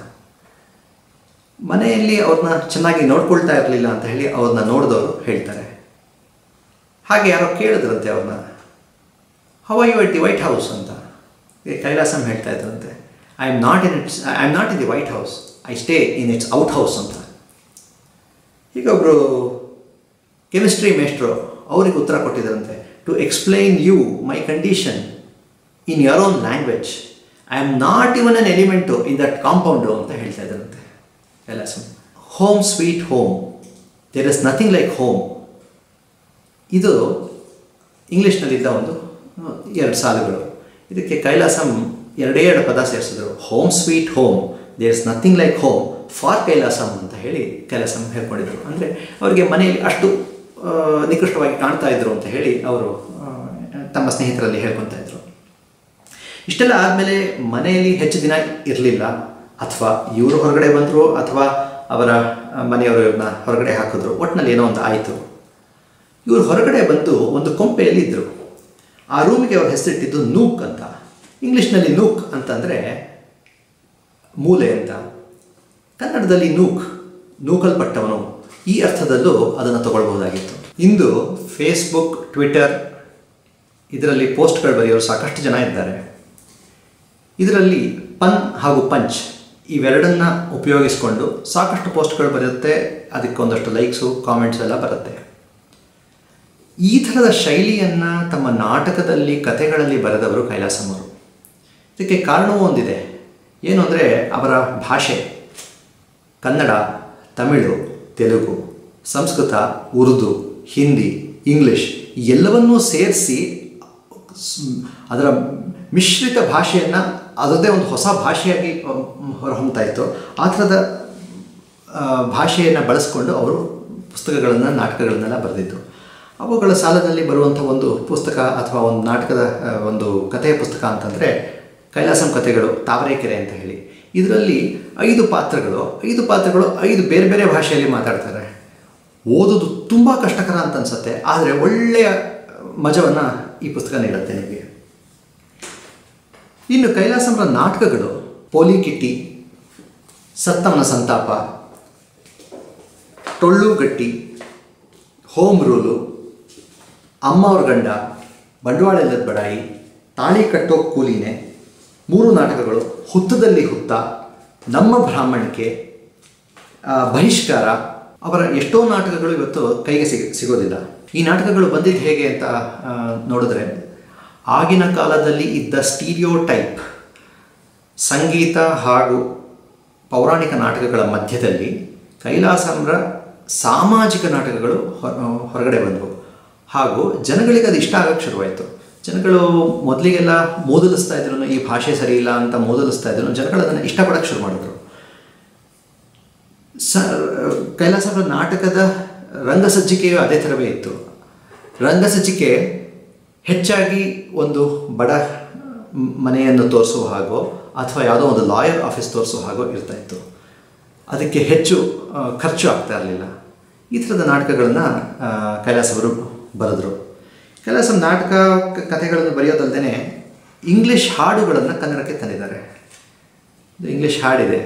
ಮನೆಯಲ್ಲಿ ಅವ್ರನ್ನ ಚೆನ್ನಾಗಿ ನೋಡ್ಕೊಳ್ತಾ ಇರಲಿಲ್ಲ ಅಂತ ಹೇಳಿ ಅವ್ರನ್ನ ನೋಡಿದವರು ಹೇಳ್ತಾರೆ. ಹಾಗೆ ಯಾರೋ ಕೇಳಿದ್ರಂತೆ ಅವ್ರನ್ನ, how are you at the White House ಅಂತ. ಕೈಲಾಸಂ ಹೇಳ್ತಾ ಇದ್ರಂತೆ, I am not in it's I am not in the White House, I stay in its out house ಅಂತ. ಈಗ ಒಬ್ಬರು ಕೆಮಿಸ್ಟ್ರಿ ಮೇಸ್ಟ್ರು ಅವ್ರಿಗೆ ಉತ್ತರ ಕೊಟ್ಟಿದ್ದರಂತೆ, to explain you my condition in your own language, I am not even an element in that compound ಅಂತ ಹೇಳ್ತಾ ಇದ್ದರಂತೆ Kailasam. Home sweet home, there is nothing like home. ಇದು ಇಂಗ್ಲೀಷ್ನಲ್ಲಿದ್ದ ಒಂದು ಎರಡು ಸಾಲುಗಳು. ಇದಕ್ಕೆ ಕೈಲಾಸಂ ಎರಡೇ ಎರಡು ಪದ ಸೇರಿಸಿದ್ರು, home sweet home, there is nothing like home for Kailasam ಅಂತ ಹೇಳಿ ಕೈಲಾಸಂ ಹೇಳ್ಕೊಂಡಿದ್ರು. ಅಂದರೆ ಅವರಿಗೆ ಮನೆಯಲ್ಲಿ ಅಷ್ಟು ನಿಕೃಷ್ಟವಾಗಿ ಕಾಣ್ತಾ ಇದ್ರು ಅಂತ ಹೇಳಿ ಅವರು ತಮ್ಮ ಸ್ನೇಹಿತರಲ್ಲಿ ಹೇಳ್ಕೊತಾ ಇದ್ರು. ಇಷ್ಟೆಲ್ಲ ಆದಮೇಲೆ ಮನೆಯಲ್ಲಿ ಹೆಚ್ಚು ದಿನ ಇರಲಿಲ್ಲ, ಅಥವಾ ಇವರು ಹೊರಗಡೆ ಬಂದರು ಅಥವಾ ಅವರ ಮನೆಯವರು ಇವ್ರನ್ನ ಹೊರಗಡೆ ಹಾಕಿದ್ರು, ಒಟ್ಟಿನಲ್ಲಿ ಏನೋ ಒಂದು ಆಯಿತು. ಇವರು ಹೊರಗಡೆ ಬಂದು ಒಂದು ಕೊಂಪೆಯಲ್ಲಿ ಇದ್ದರು. ಆ ರೂಮಿಗೆ ಅವ್ರ ಹೆಸರಿಟ್ಟಿದ್ದು ನೂಕ್ ಅಂತ. ಇಂಗ್ಲೀಷ್ನಲ್ಲಿ ನೂಕ್ ಅಂತಂದರೆ ಮೂಲೆ ಅಂತ, ಕನ್ನಡದಲ್ಲಿ ನೂಕ್, ನೂಕಲ್ಪಟ್ಟವನು, ಈ ಅರ್ಥದಲ್ಲೂ ಅದನ್ನು ತಗೊಳ್ಬಹುದಾಗಿತ್ತು. ಇಂದು ಫೇಸ್ಬುಕ್, ಟ್ವಿಟರ್ ಇದರಲ್ಲಿ ಪೋಸ್ಟ್ಗಳು ಬರೆಯೋರು ಸಾಕಷ್ಟು ಜನ ಇದ್ದಾರೆ. ಇದರಲ್ಲಿ ಪನ್ ಹಾಗೂ ಪಂಚ್ ಇವೆರಡನ್ನ ಉಪಯೋಗಿಸ್ಕೊಂಡು ಸಾಕಷ್ಟು ಪೋಸ್ಟ್ಗಳು ಬರುತ್ತೆ, ಅದಕ್ಕೊಂದಷ್ಟು ಲೈಕ್ಸು ಕಾಮೆಂಟ್ಸ್ ಎಲ್ಲ ಬರುತ್ತೆ. ಈ ಥರದ ಶೈಲಿಯನ್ನು ತಮ್ಮ ನಾಟಕದಲ್ಲಿ ಕಥೆಗಳಲ್ಲಿ ಬರೆದವರು ಕೈಲಾಸಂ ಅವರು. ಇದಕ್ಕೆ ಕಾರಣವೂ ಒಂದಿದೆ, ಏನು ಅಂದರೆ ಅವರ ಭಾಷೆ ಕನ್ನಡ, ತಮಿಳು, ತೆಲುಗು, ಸಂಸ್ಕೃತ, ಉರ್ದು, ಹಿಂದಿ, ಇಂಗ್ಲೀಷ್ ಎಲ್ಲವನ್ನೂ ಸೇರಿಸಿ ಅದರ ಮಿಶ್ರಿತ ಭಾಷೆಯನ್ನು ಅದರದ್ದೇ ಒಂದು ಹೊಸ ಭಾಷೆಯಾಗಿ ಹೊರಹೊಮ್ತಾ ಇತ್ತು. ಆ ಥರದ ಭಾಷೆಯನ್ನು ಬಳಸ್ಕೊಂಡು ಅವರು ಪುಸ್ತಕಗಳನ್ನು, ನಾಟಕಗಳನ್ನೆಲ್ಲ ಬರೆದಿದ್ದು. ಅವುಗಳ ಸಾಲದಲ್ಲಿ ಬರುವಂಥ ಒಂದು ಪುಸ್ತಕ ಅಥವಾ ಒಂದು ನಾಟಕದ ಒಂದು ಕಥೆಯ ಪುಸ್ತಕ ಅಂತಂದರೆ ಕೈಲಾಸಂ ಕಥೆಗಳು ತಾವರೆಕೆರೆ ಅಂತ ಹೇಳಿ. ಇದರಲ್ಲಿ ಐದು ಪಾತ್ರಗಳು ಐದು ಪಾತ್ರಗಳು ಐದು ಬೇರೆ ಬೇರೆ ಭಾಷೆಯಲ್ಲಿ ಮಾತಾಡ್ತಾರೆ. ಓದೋದು ತುಂಬ ಕಷ್ಟಕರ ಅಂತ ಅನಿಸುತ್ತೆ, ಆದರೆ ಒಳ್ಳೆಯ ಮಜವನ್ನು ಈ ಪುಸ್ತಕ ನೀಡುತ್ತೆ ನಿಮಗೆ. ಇನ್ನು ಕೈಲಾಸಂರ ನಾಟಕಗಳು ಪೋಲಿ ಕಿಟ್ಟಿ, ಸತ್ತಮ್ಮನ ಸಂತಾಪ, ಟೊಳ್ಳು ಗಟ್ಟಿ, ಹೋಮ್ ರೂಲು, ಅಮ್ಮ ಅವ್ರ ಗಂಡ, ಬಂಡವಾಳ ಇಲ್ಲದ ಬಡಾಯಿ, ತಾಳಿ ಕಟ್ಟೋ ಕೂಲಿನೆ, ಮೂರು ನಾಟಕಗಳು, ಹುತ್ತದಲ್ಲಿ ಹುತ್ತ, ನಮ್ಮ ಬ್ರಾಹ್ಮಣಿಕೆ, ಬಹಿಷ್ಕಾರ, ಅವರ ಎಷ್ಟೋ ನಾಟಕಗಳು ಇವತ್ತು ಕೈಗೆ ಸಿಗ ಸಿಗೋದಿಲ್ಲ. ಈ ನಾಟಕಗಳು ಬಂದಿದ್ದು ಹೇಗೆ ಅಂತ ನೋಡಿದ್ರೆ, ಆಗಿನ ಕಾಲದಲ್ಲಿ ಇದ್ದ ಸ್ಟೀರಿಯೋ ಟೈಪ್ ಸಂಗೀತ ಹಾಗೂ ಪೌರಾಣಿಕ ನಾಟಕಗಳ ಮಧ್ಯದಲ್ಲಿ ಕೈಲಾಸಂರ ಸಾಮಾಜಿಕ ನಾಟಕಗಳು ಹೊರಗಡೆ ಬಂದವು. ಹಾಗೂ ಜನಗಳಿಗೆ ಅದು ಇಷ್ಟ ಆಗೋಕ್ಕೆ ಶುರುವಾಯಿತು. ಜನಗಳು ಮೊದಲಿಗೆಲ್ಲ ಮೂದಲಿಸ್ತಾ ಇದ್ರು, ಈ ಭಾಷೆ ಸರಿ ಇಲ್ಲ ಅಂತ ಮೂದಲಿಸ್ತಾ ಇದ್ರು, ಜನಗಳು ಅದನ್ನು ಇಷ್ಟಪಡೋಕ್ಕೆ ಶುರು ಮಾಡಿದ್ರು. ಸ ಕೈಲಾಸಂರ ನಾಟಕದ ರಂಗಸಜ್ಜಿಕೆಯು ಅದೇ ಥರವೇ ಇತ್ತು. ರಂಗಸಜ್ಜಿಕೆ ಹೆಚ್ಚಾಗಿ ಒಂದು ಬಡ ಮನೆಯನ್ನು ತೋರಿಸುವ ಹಾಗೋ ಅಥವಾ ಯಾವುದೋ ಒಂದು ಲಾಯರ್ ಆಫೀಸ್ ತೋರಿಸುವ ಹಾಗೋ ಇರ್ತಾ ಇತ್ತು. ಅದಕ್ಕೆ ಹೆಚ್ಚು ಖರ್ಚು ಆಗ್ತಾ ಇರಲಿಲ್ಲ. ಈ ಥರದ ನಾಟಕಗಳನ್ನು ಕೈಲಾಸವರು ಬರೆದರು. ಕೈಲಾಸಂ ನಾಟಕ ಕಥೆಗಳನ್ನು ಬರೆಯೋದಲ್ಲದೆ ಇಂಗ್ಲೀಷ್ ಹಾಡುಗಳನ್ನು ಕನ್ನಡಕ್ಕೆ ತಂದಿದ್ದಾರೆ. ಇಂಗ್ಲೀಷ್ ಹಾಡಿದೆ,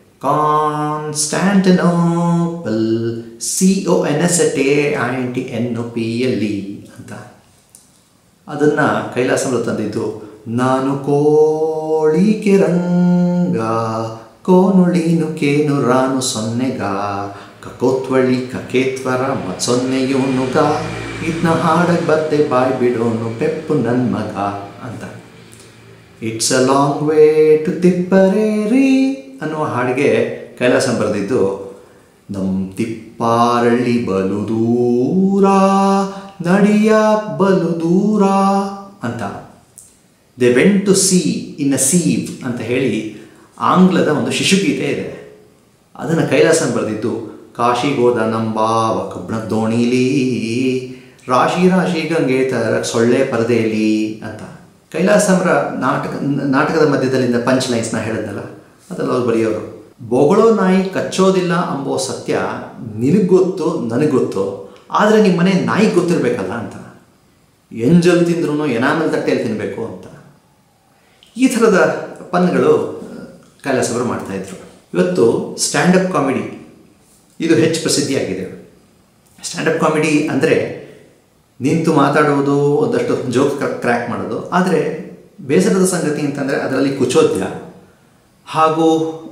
Constantinople C O N S A I T N O P L E ಅಂತ. ಅದನ್ನು ಕೈಲಾಸಂರು ತಂದಿದ್ದು, ನಾನು ಕೋಳಿಕೆ ರಂಗ ಕೋನುಳೀನು ಕೇನು ರಾನು ಸೊನ್ನೆಗ ಕಕೋತ್ವಳಿ ಕಕೇತ್ವರ ಮತ್ಸೊನ್ನೆಯೂನುಗ ಇದನ್ನ ಹಾಡಕ್ಕೆ ಬರ್ತೆ ಬಾಯ್ ಬಿಡೋನು ಪೆಪ್ಪು ನನ್ನ ಮಗ ಅಂತ. It's a long way to Tipperary ಅನ್ನುವ ಹಾಡಿಗೆ ಕೈಲಾಸಂ ಬರೆದಿದ್ದು ನಮ್ ತಿಪ್ಪಾರಳ್ಳಿ ಬಲು ದೂರ ನಡಿಯ ಬಲು ದೂರ ಅಂತ. They went to sea in a sieve ಅಂತ ಹೇಳಿ ಆಂಗ್ಲದ ಒಂದು ಶಿಶುಗೀತೆ ಇದೆ. ಅದನ್ನು ಕೈಲಾಸಂ ಬರೆದಿದ್ದು ಕಾಶಿಗೋದ ನಂಬಾವ ಕಬ್ಬಣ ದೋಣಿಲಿ ರಾಶಿ ರಾಶಿ ಗಂಗೆ ತರ ಸೊಳ್ಳೆ ಪರದೆಯಲ್ಲಿ ಅಂತ. ಕೈಲಾಸಂರ ನಾಟಕ ನಾಟಕದ ಮಧ್ಯದಲ್ಲಿಂದ ಪಂಚ್ ಲೈನ್ಸ್ನ ಹೇಳಿದ್ನಲ್ಲ, ಅದೆಲ್ಲ ಅವ್ರು ಬರೆಯೋರು. ಬೊಗಳೋ ನಾಯಿ ಕಚ್ಚೋದಿಲ್ಲ ಅಂಬೋ ಸತ್ಯ ನಿನಗೊತ್ತು ನನಗೊತ್ತು, ಆದರೆ ನಿಮ್ಮ ಮನೆ ನಾಯಿಗೆ ಗೊತ್ತಿರಬೇಕಲ್ಲ ಅಂತ. ಎಂಜಲ್ ತಿಂದ್ರೂ ಎನಾಮಲ್ ತಟ್ಟೆಯಲ್ಲಿ ತಿನ್ನಬೇಕು ಅಂತ. ಈ ಥರದ ಪನ್ಗಳು ಕೈಲಾಸವರು ಮಾಡ್ತಾಯಿದ್ರು. ಇವತ್ತು ಸ್ಟ್ಯಾಂಡಪ್ ಕಾಮಿಡಿ ಇದು ಹೆಚ್ಚು ಪ್ರಸಿದ್ಧಿಯಾಗಿದೆ. ಸ್ಟ್ಯಾಂಡಪ್ ಕಾಮಿಡಿ ಅಂದರೆ ನಿಂತು ಮಾತಾಡುವುದು, ಒಂದಷ್ಟು ಜೋಕ್ ಕ್ರ್ಯಾಕ್ ಮಾಡೋದು. ಆದರೆ ಬೇಸರದ ಸಂಗತಿ ಅಂತಂದರೆ ಅದರಲ್ಲಿ ಕುಚೋದ್ಯ ಹಾಗೂ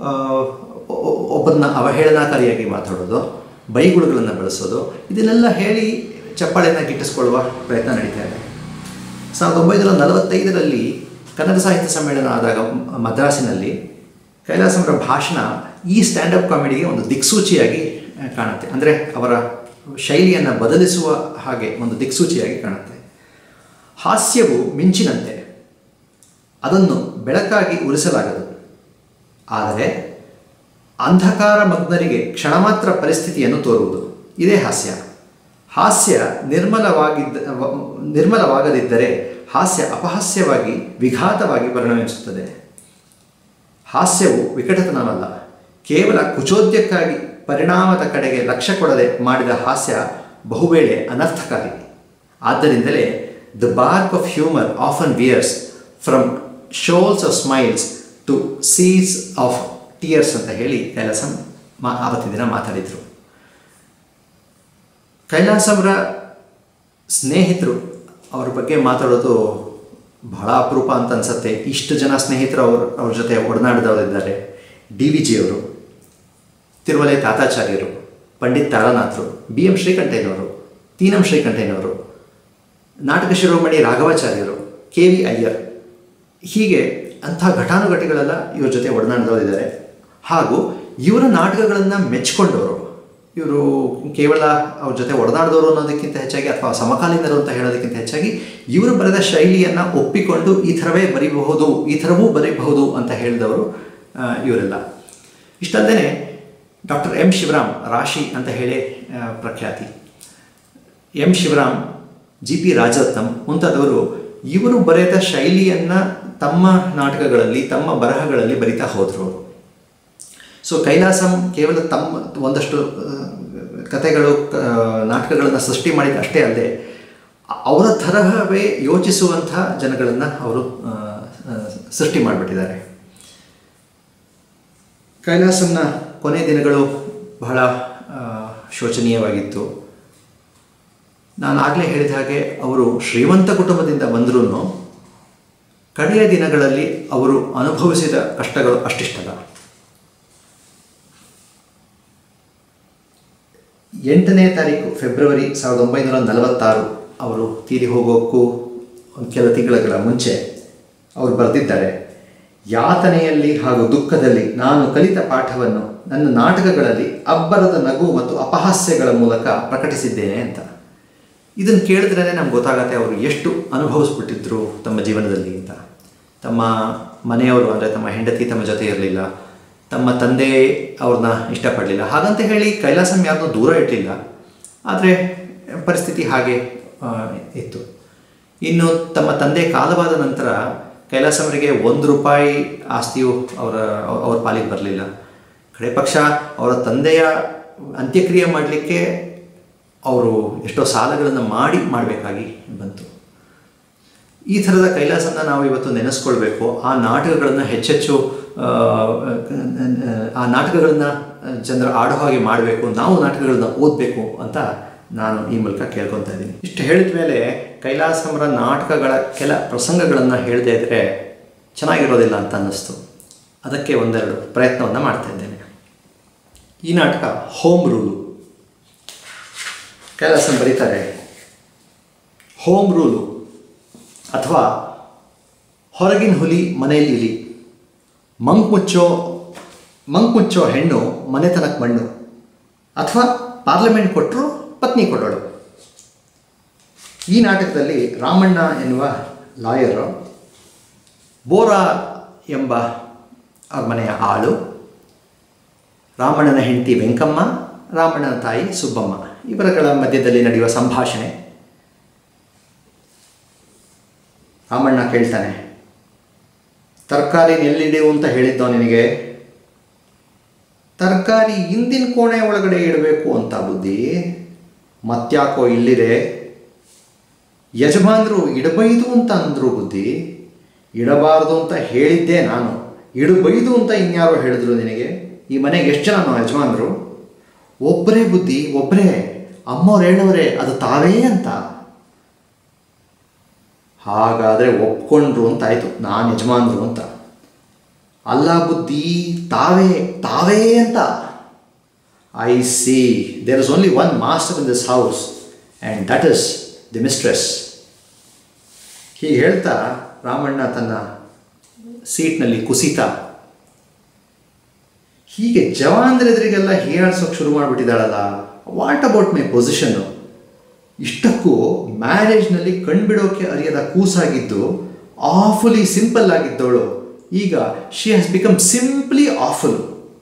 ಒಬ್ಬರನ್ನ ಅವಹೇಳನಕಾರಿಯಾಗಿ ಮಾತಾಡೋದು, ಬೈಗುಳುಗಳನ್ನು ಬಳಸೋದು, ಇದನ್ನೆಲ್ಲ ಹೇಳಿ ಚಪ್ಪಾಳೆಯನ್ನು ಗಿಟ್ಟಿಸ್ಕೊಳ್ಳುವ ಪ್ರಯತ್ನ ನಡೀತಾ ಇದೆ. ಸಾವಿರದ ಒಂಬೈನೂರ ನಲವತ್ತೈದರಲ್ಲಿ ಕನ್ನಡ ಸಾಹಿತ್ಯ ಸಮ್ಮೇಳನ ಆದಾಗ ಮದ್ರಾಸಿನಲ್ಲಿ ಕೈಲಾಸಂರ ಭಾಷಣ ಈ ಸ್ಟ್ಯಾಂಡಪ್ ಕಾಮಿಡಿಗೆ ಒಂದು ದಿಕ್ಸೂಚಿಯಾಗಿ ಕಾಣುತ್ತೆ. ಅಂದರೆ ಅವರ ಶೈಲಿಯನ್ನು ಬದಲಿಸುವ ಹಾಗೆ ಒಂದು ದಿಕ್ಸೂಚಿಯಾಗಿ ಕಾಣುತ್ತೆ. ಹಾಸ್ಯವು ಮಿಂಚಿನಂತೆ, ಅದನ್ನು ಬೆಳಕಾಗಿ ಉರಿಸಲಾಗದು. ಆದರೆ ಅಂಧಕಾರ ಮಗ್ನರಿಗೆ ಕ್ಷಣ ಮಾತ್ರ ಪರಿಸ್ಥಿತಿಯನ್ನು ತೋರುವುದು, ಇದೇ ಹಾಸ್ಯ. ಹಾಸ್ಯ ನಿರ್ಮಲವಾಗಿದ್ದ ನಿರ್ಮಲವಾಗದಿದ್ದರೆ ಹಾಸ್ಯ ಅಪಹಾಸ್ಯವಾಗಿ ವಿಘಾತವಾಗಿ ಪರಿಣಮಿಸುತ್ತದೆ. ಹಾಸ್ಯವು ವಿಕಟತನವಲ್ಲ, ಕೇವಲ ಕುಚೋದ್ಯಕ್ಕಾಗಿ ಪರಿಣಾಮದ ಕಡೆಗೆ ಲಕ್ಷ್ಯ ಕೊಡದೆ ಮಾಡಿದ ಹಾಸ್ಯ ಬಹುವೇಳೆ ಅನರ್ಥಕಾರಿ. ಆದ್ದರಿಂದಲೇ the bark of humour often veers from shoals of smiles to seas of tears ಅಂತ ಹೇಳಿ ಕೈಲಾಸಂ ಮಾ ಆವತ್ತಿನ ದಿನ ಮಾತಾಡಿದರು. ಕೈಲಾಸಂರ ಸ್ನೇಹಿತರು ಅವ್ರ ಬಗ್ಗೆ ಮಾತಾಡೋದು ಬಹಳ ಅಪರೂಪ ಅಂತ ಅನಿಸುತ್ತೆ. ಇಷ್ಟು ಜನ ಸ್ನೇಹಿತರು ಅವರು ಅವ್ರ ಜೊತೆ ಒಡನಾಡಿದವರಿದ್ದಾರೆ. ಡಿ ವಿ ಜಿಯವರು, ತಿರುಮಲೆ ತಾತಾಚಾರ್ಯರು, ಪಂಡಿತ್ ತಾರಾನಾಥರು, ಬಿ ಎಂ ಶ್ರೀಕಂಠಯ್ಯನವರು, ತೀನಂ ಶ್ರೀಕಂಠಯ್ಯನವರು, ನಾಟಕ ಶಿರೋಮಣಿ ರಾಘವಾಚಾರ್ಯರು, ಕೆ ವಿ ಅಯ್ಯರ್, ಹೀಗೆ ಅಂಥ ಘಟಾನುಘಟಿಗಳೆಲ್ಲ ಇವ್ರ ಜೊತೆ ಒಡನಾಡಿದವರಿದ್ದಾರೆ. ಹಾಗೂ ಇವರ ನಾಟಕಗಳನ್ನು ಮೆಚ್ಚಿಕೊಂಡವರು. ಇವರು ಕೇವಲ ಅವ್ರ ಜೊತೆ ಒಡನಾಡಿದವರು ಅನ್ನೋದಕ್ಕಿಂತ ಹೆಚ್ಚಾಗಿ ಅಥವಾ ಸಮಕಾಲೀನರು ಅಂತ ಹೇಳೋದಕ್ಕಿಂತ ಹೆಚ್ಚಾಗಿ ಇವರು ಬರೆದ ಶೈಲಿಯನ್ನು ಒಪ್ಪಿಕೊಂಡು ಈ ಥರವೇ ಬರೀಬಹುದು, ಈ ಥರವೂ ಬರೀಬಹುದು ಅಂತ ಹೇಳಿದವರು ಇವರೆಲ್ಲ. ಇಷ್ಟಲ್ಲದೆ ಡಾಕ್ಟರ್ ಎಂ ಶಿವರಾಮ್, ರಾಶಿ ಅಂತ ಹೇಳಿ ಪ್ರಖ್ಯಾತಿ, M Shivaram, G P Rajaratnam ಮುಂತಾದವರು ಇವರು ಬರೆದ ಶೈಲಿಯನ್ನು ತಮ್ಮ ನಾಟಕಗಳಲ್ಲಿ, ತಮ್ಮ ಬರಹಗಳಲ್ಲಿ ಬರಿತಾ ಹೋದರು. ಸೊ ಕೈಲಾಸಂ ಕೇವಲ ತಮ್ಮ ಒಂದಷ್ಟು ಕಥೆಗಳು, ನಾಟಕಗಳನ್ನು ಸೃಷ್ಟಿ ಮಾಡಿದ ಅಷ್ಟೇ ಅಲ್ಲದೆ ಅವರ ತರಹವೇ ಯೋಚಿಸುವಂಥ ಜನಗಳನ್ನು ಅವರು ಸೃಷ್ಟಿ ಮಾಡಿಬಿಟ್ಟಿದ್ದಾರೆ. ಕೈಲಾಸಂನ ಕೊನೆ ದಿನಗಳು ಬಹಳ ಶೋಚನೀಯವಾಗಿತ್ತು. ನಾನು ಆಗಲೇ ಹೇಳಿದ ಹಾಗೆ ಅವರು ಶ್ರೀಮಂತ ಕುಟುಂಬದಿಂದ ಬಂದರೂ ಕಡೆಯ ದಿನಗಳಲ್ಲಿ ಅವರು ಅನುಭವಿಸಿದ ಕಷ್ಟಗಳು ಅಷ್ಟಿಷ್ಟಲ್ಲ. ಎಂಟನೇ ತಾರೀಕು ಫೆಬ್ರವರಿ ಸಾವಿರದ ಒಂಬೈನೂರ ನಲವತ್ತಾರು ಅವರು ತೀರಿ ಹೋಗೋಕ್ಕೂ ಒಂದು ಕೆಲ ತಿಂಗಳ ಮುಂಚೆ ಅವರು ಬರೆದಿದ್ದಾರೆ, ಯಾತನೆಯಲ್ಲಿ ಹಾಗೂ ದುಃಖದಲ್ಲಿ ನಾನು ಕಲಿತ ಪಾಠವನ್ನು ನನ್ನ ನಾಟಕಗಳಲ್ಲಿ ಅಬ್ಬರದ ನಗು ಮತ್ತು ಅಪಹಾಸ್ಯಗಳ ಮೂಲಕ ಪ್ರಕಟಿಸಿದ್ದೇನೆ ಅಂತ. ಇದನ್ನು ಕೇಳಿದ್ರೇ ನಮ್ಗೆ ಗೊತ್ತಾಗತ್ತೆ ಅವರು ಎಷ್ಟು ಅನುಭವಿಸ್ಬಿಟ್ಟಿದ್ರು ತಮ್ಮ ಜೀವನದಲ್ಲಿ ಅಂತ. ತಮ್ಮ ಮನೆಯವರು ಅಂದರೆ ತಮ್ಮ ಹೆಂಡತಿ ತಮ್ಮ ಜೊತೆ ಇರಲಿಲ್ಲ, ತಮ್ಮ ತಂದೆ ಅವ್ರನ್ನ ಇಷ್ಟಪಡಲಿಲ್ಲ. ಹಾಗಂತ ಹೇಳಿ ಕೈಲಾಸಂ ಯಾರನ್ನೂ ದೂರ ಇಟ್ಟಿಲ್ಲ, ಆದರೆ ಪರಿಸ್ಥಿತಿ ಹಾಗೆ ಇತ್ತು. ಇನ್ನು ತಮ್ಮ ತಂದೆ ಕಾಲವಾದ ನಂತರ ಕೈಲಾಸಂವರಿಗೆ ಒಂದು ರೂಪಾಯಿ ಆಸ್ತಿಯು ಅವರ ಅವ್ರ ಪಾಲಿಗೆ ಬರಲಿಲ್ಲ. ಕಡೆ ಪಕ್ಷ ಅವರ ತಂದೆಯ ಅಂತ್ಯಕ್ರಿಯೆ ಮಾಡಲಿಕ್ಕೆ ಅವರು ಎಷ್ಟೋ ಸಾಲಗಳನ್ನು ಮಾಡಿ ಮಾಡಬೇಕಾಗಿ ಬಂತು. ಈ ಥರದ ಕೈಲಾಸನ ನಾವು ಇವತ್ತು ನೆನೆಸ್ಕೊಳ್ಬೇಕು. ಆ ನಾಟಕಗಳನ್ನು ಹೆಚ್ಚೆಚ್ಚು ಆ ನಾಟಕಗಳನ್ನು ಜನರು ಆಡೋ ಹಾಗೆ ಮಾಡಬೇಕು, ನಾವು ನಾಟಕಗಳನ್ನ ಓದಬೇಕು ಅಂತ ನಾನು ಈ ಮೂಲಕ ಕೇಳ್ಕೊತಾ ಇದ್ದೀನಿ. ಇಷ್ಟು ಹೇಳಿದ ಮೇಲೆ ಕೈಲಾಸಂರ ನಾಟಕಗಳ ಕೆಲ ಪ್ರಸಂಗಗಳನ್ನು ಹೇಳದೇ ಇದ್ದರೆ ಚೆನ್ನಾಗಿರೋದಿಲ್ಲ ಅಂತ ಅನ್ನಿಸ್ತು. ಅದಕ್ಕೆ ಒಂದೆರಡು ಪ್ರಯತ್ನವನ್ನು ಮಾಡ್ತಾ ಇದ್ದೇನೆ. ಈ ನಾಟಕ ಹೋಮ್ ರೂಲು. ಕೈಲಾಸಂ ಬರೀತಾರೆ, ಹೋಮ್ ರೂಲು ಅಥವಾ ಹೊರಗಿನ ಹುಲಿ ಮನೆಯಲ್ಲಿ ಇಲಿ, ಮಂಕ್ ಮುಚ್ಚೋ ಮಂಕ್ ಮುಚ್ಚೋ ಹೆಣ್ಣು ಮನೆತನಕ್ಕೆ ಮಣ್ಣು, ಅಥವಾ ಪಾರ್ಲಿಮೆಂಟ್ ಕೊಟ್ಟರು ಪತ್ನಿ ಕೊಡೋಳು. ಈ ನಾಟಕದಲ್ಲಿ ರಾಮಣ್ಣ ಎನ್ನುವ ಲಾಯರು, ಬೋರಾ ಎಂಬ ಅವ್ರ ಮನೆಯ ಆಳು, ರಾಮಣ್ಣನ ಹೆಂಡತಿ ವೆಂಕಮ್ಮ, ರಾಮಣ್ಣನ ತಾಯಿ ಸುಬ್ಬಮ್ಮ, ಇವರುಗಳ ಮಧ್ಯದಲ್ಲಿ ನಡೆಯುವ ಸಂಭಾಷಣೆ. ರಾಮಣ್ಣ ಕೇಳ್ತಾನೆ, ತರಕಾರಿ ಎಲ್ಲಿಡು ಅಂತ ಹೇಳಿದ್ದೋ ನಿನಗೆ? ತರಕಾರಿ ಹಿಂದಿನ ಕೋಣೆ ಒಳಗಡೆ ಇಡಬೇಕು ಅಂತ ಬುದ್ಧಿ, ಮತ್ತ್ಯಾಕೋ ಇಲ್ಲಿದೆ? ಯಜಮಾನರು ಇಡಬೈದು ಅಂತ ಅಂದರು ಬುದ್ಧಿ, ಇಡಬಾರ್ದು ಅಂತ ಹೇಳಿದ್ದೆ ನಾನು, ಇಡಬೈದು ಅಂತ ಇನ್ಯಾರೋ ಹೇಳಿದ್ರು ನಿನಗೆ? ಈ ಮನೆಗೆ ಎಷ್ಟು ಜನ ನಾವು ಯಜಮಾನರು? ಒಬ್ಬರೇ ಬುದ್ಧಿ, ಒಬ್ಬರೇ. ಅಮ್ಮವ್ರು ಹೇಳೋರೆ ಅದು ತಾವೇ ಅಂತ. ಹಾಗಾದರೆ ಒಪ್ಕೊಂಡ್ರು ಅಂತಾಯಿತು, ನಾನು ಯಜಮಾನರು ಅಂತ. ಅಲ್ಲ ಬುದ್ಧಿ, ತಾವೇ ತಾವೇ ಅಂತ. I see, there is only one master in this house and that is the mistress. ಹೀಗೆ ಹೇಳ್ತಾ ರಾಮಣ್ಣ ತನ್ನ ಸೀಟ್ನಲ್ಲಿ ಕುಸಿತ. ಹೀಗೆ ಜವಾನ್ರೆದುರಿಗೆಲ್ಲ ಹೀಯಾಡ್ಸೋಕೆ ಶುರು ಮಾಡಿಬಿಟ್ಟಿದ್ದಾಳಲ್ಲ, ವಾಟ್ ಅಬೌಟ್ ಮೈ ಪೊಸಿಷನ್ನು? ಇಷ್ಟಕ್ಕೂ ಮ್ಯಾರೇಜ್ನಲ್ಲಿ ಕಣ್ಬಿಡೋಕೆ ಅರಿಯದ ಕೂಸಾಗಿದ್ದು ಆಫುಲಿ ಸಿಂಪಲ್ ಆಗಿದ್ದವಳು ಈಗ she has become simply awful.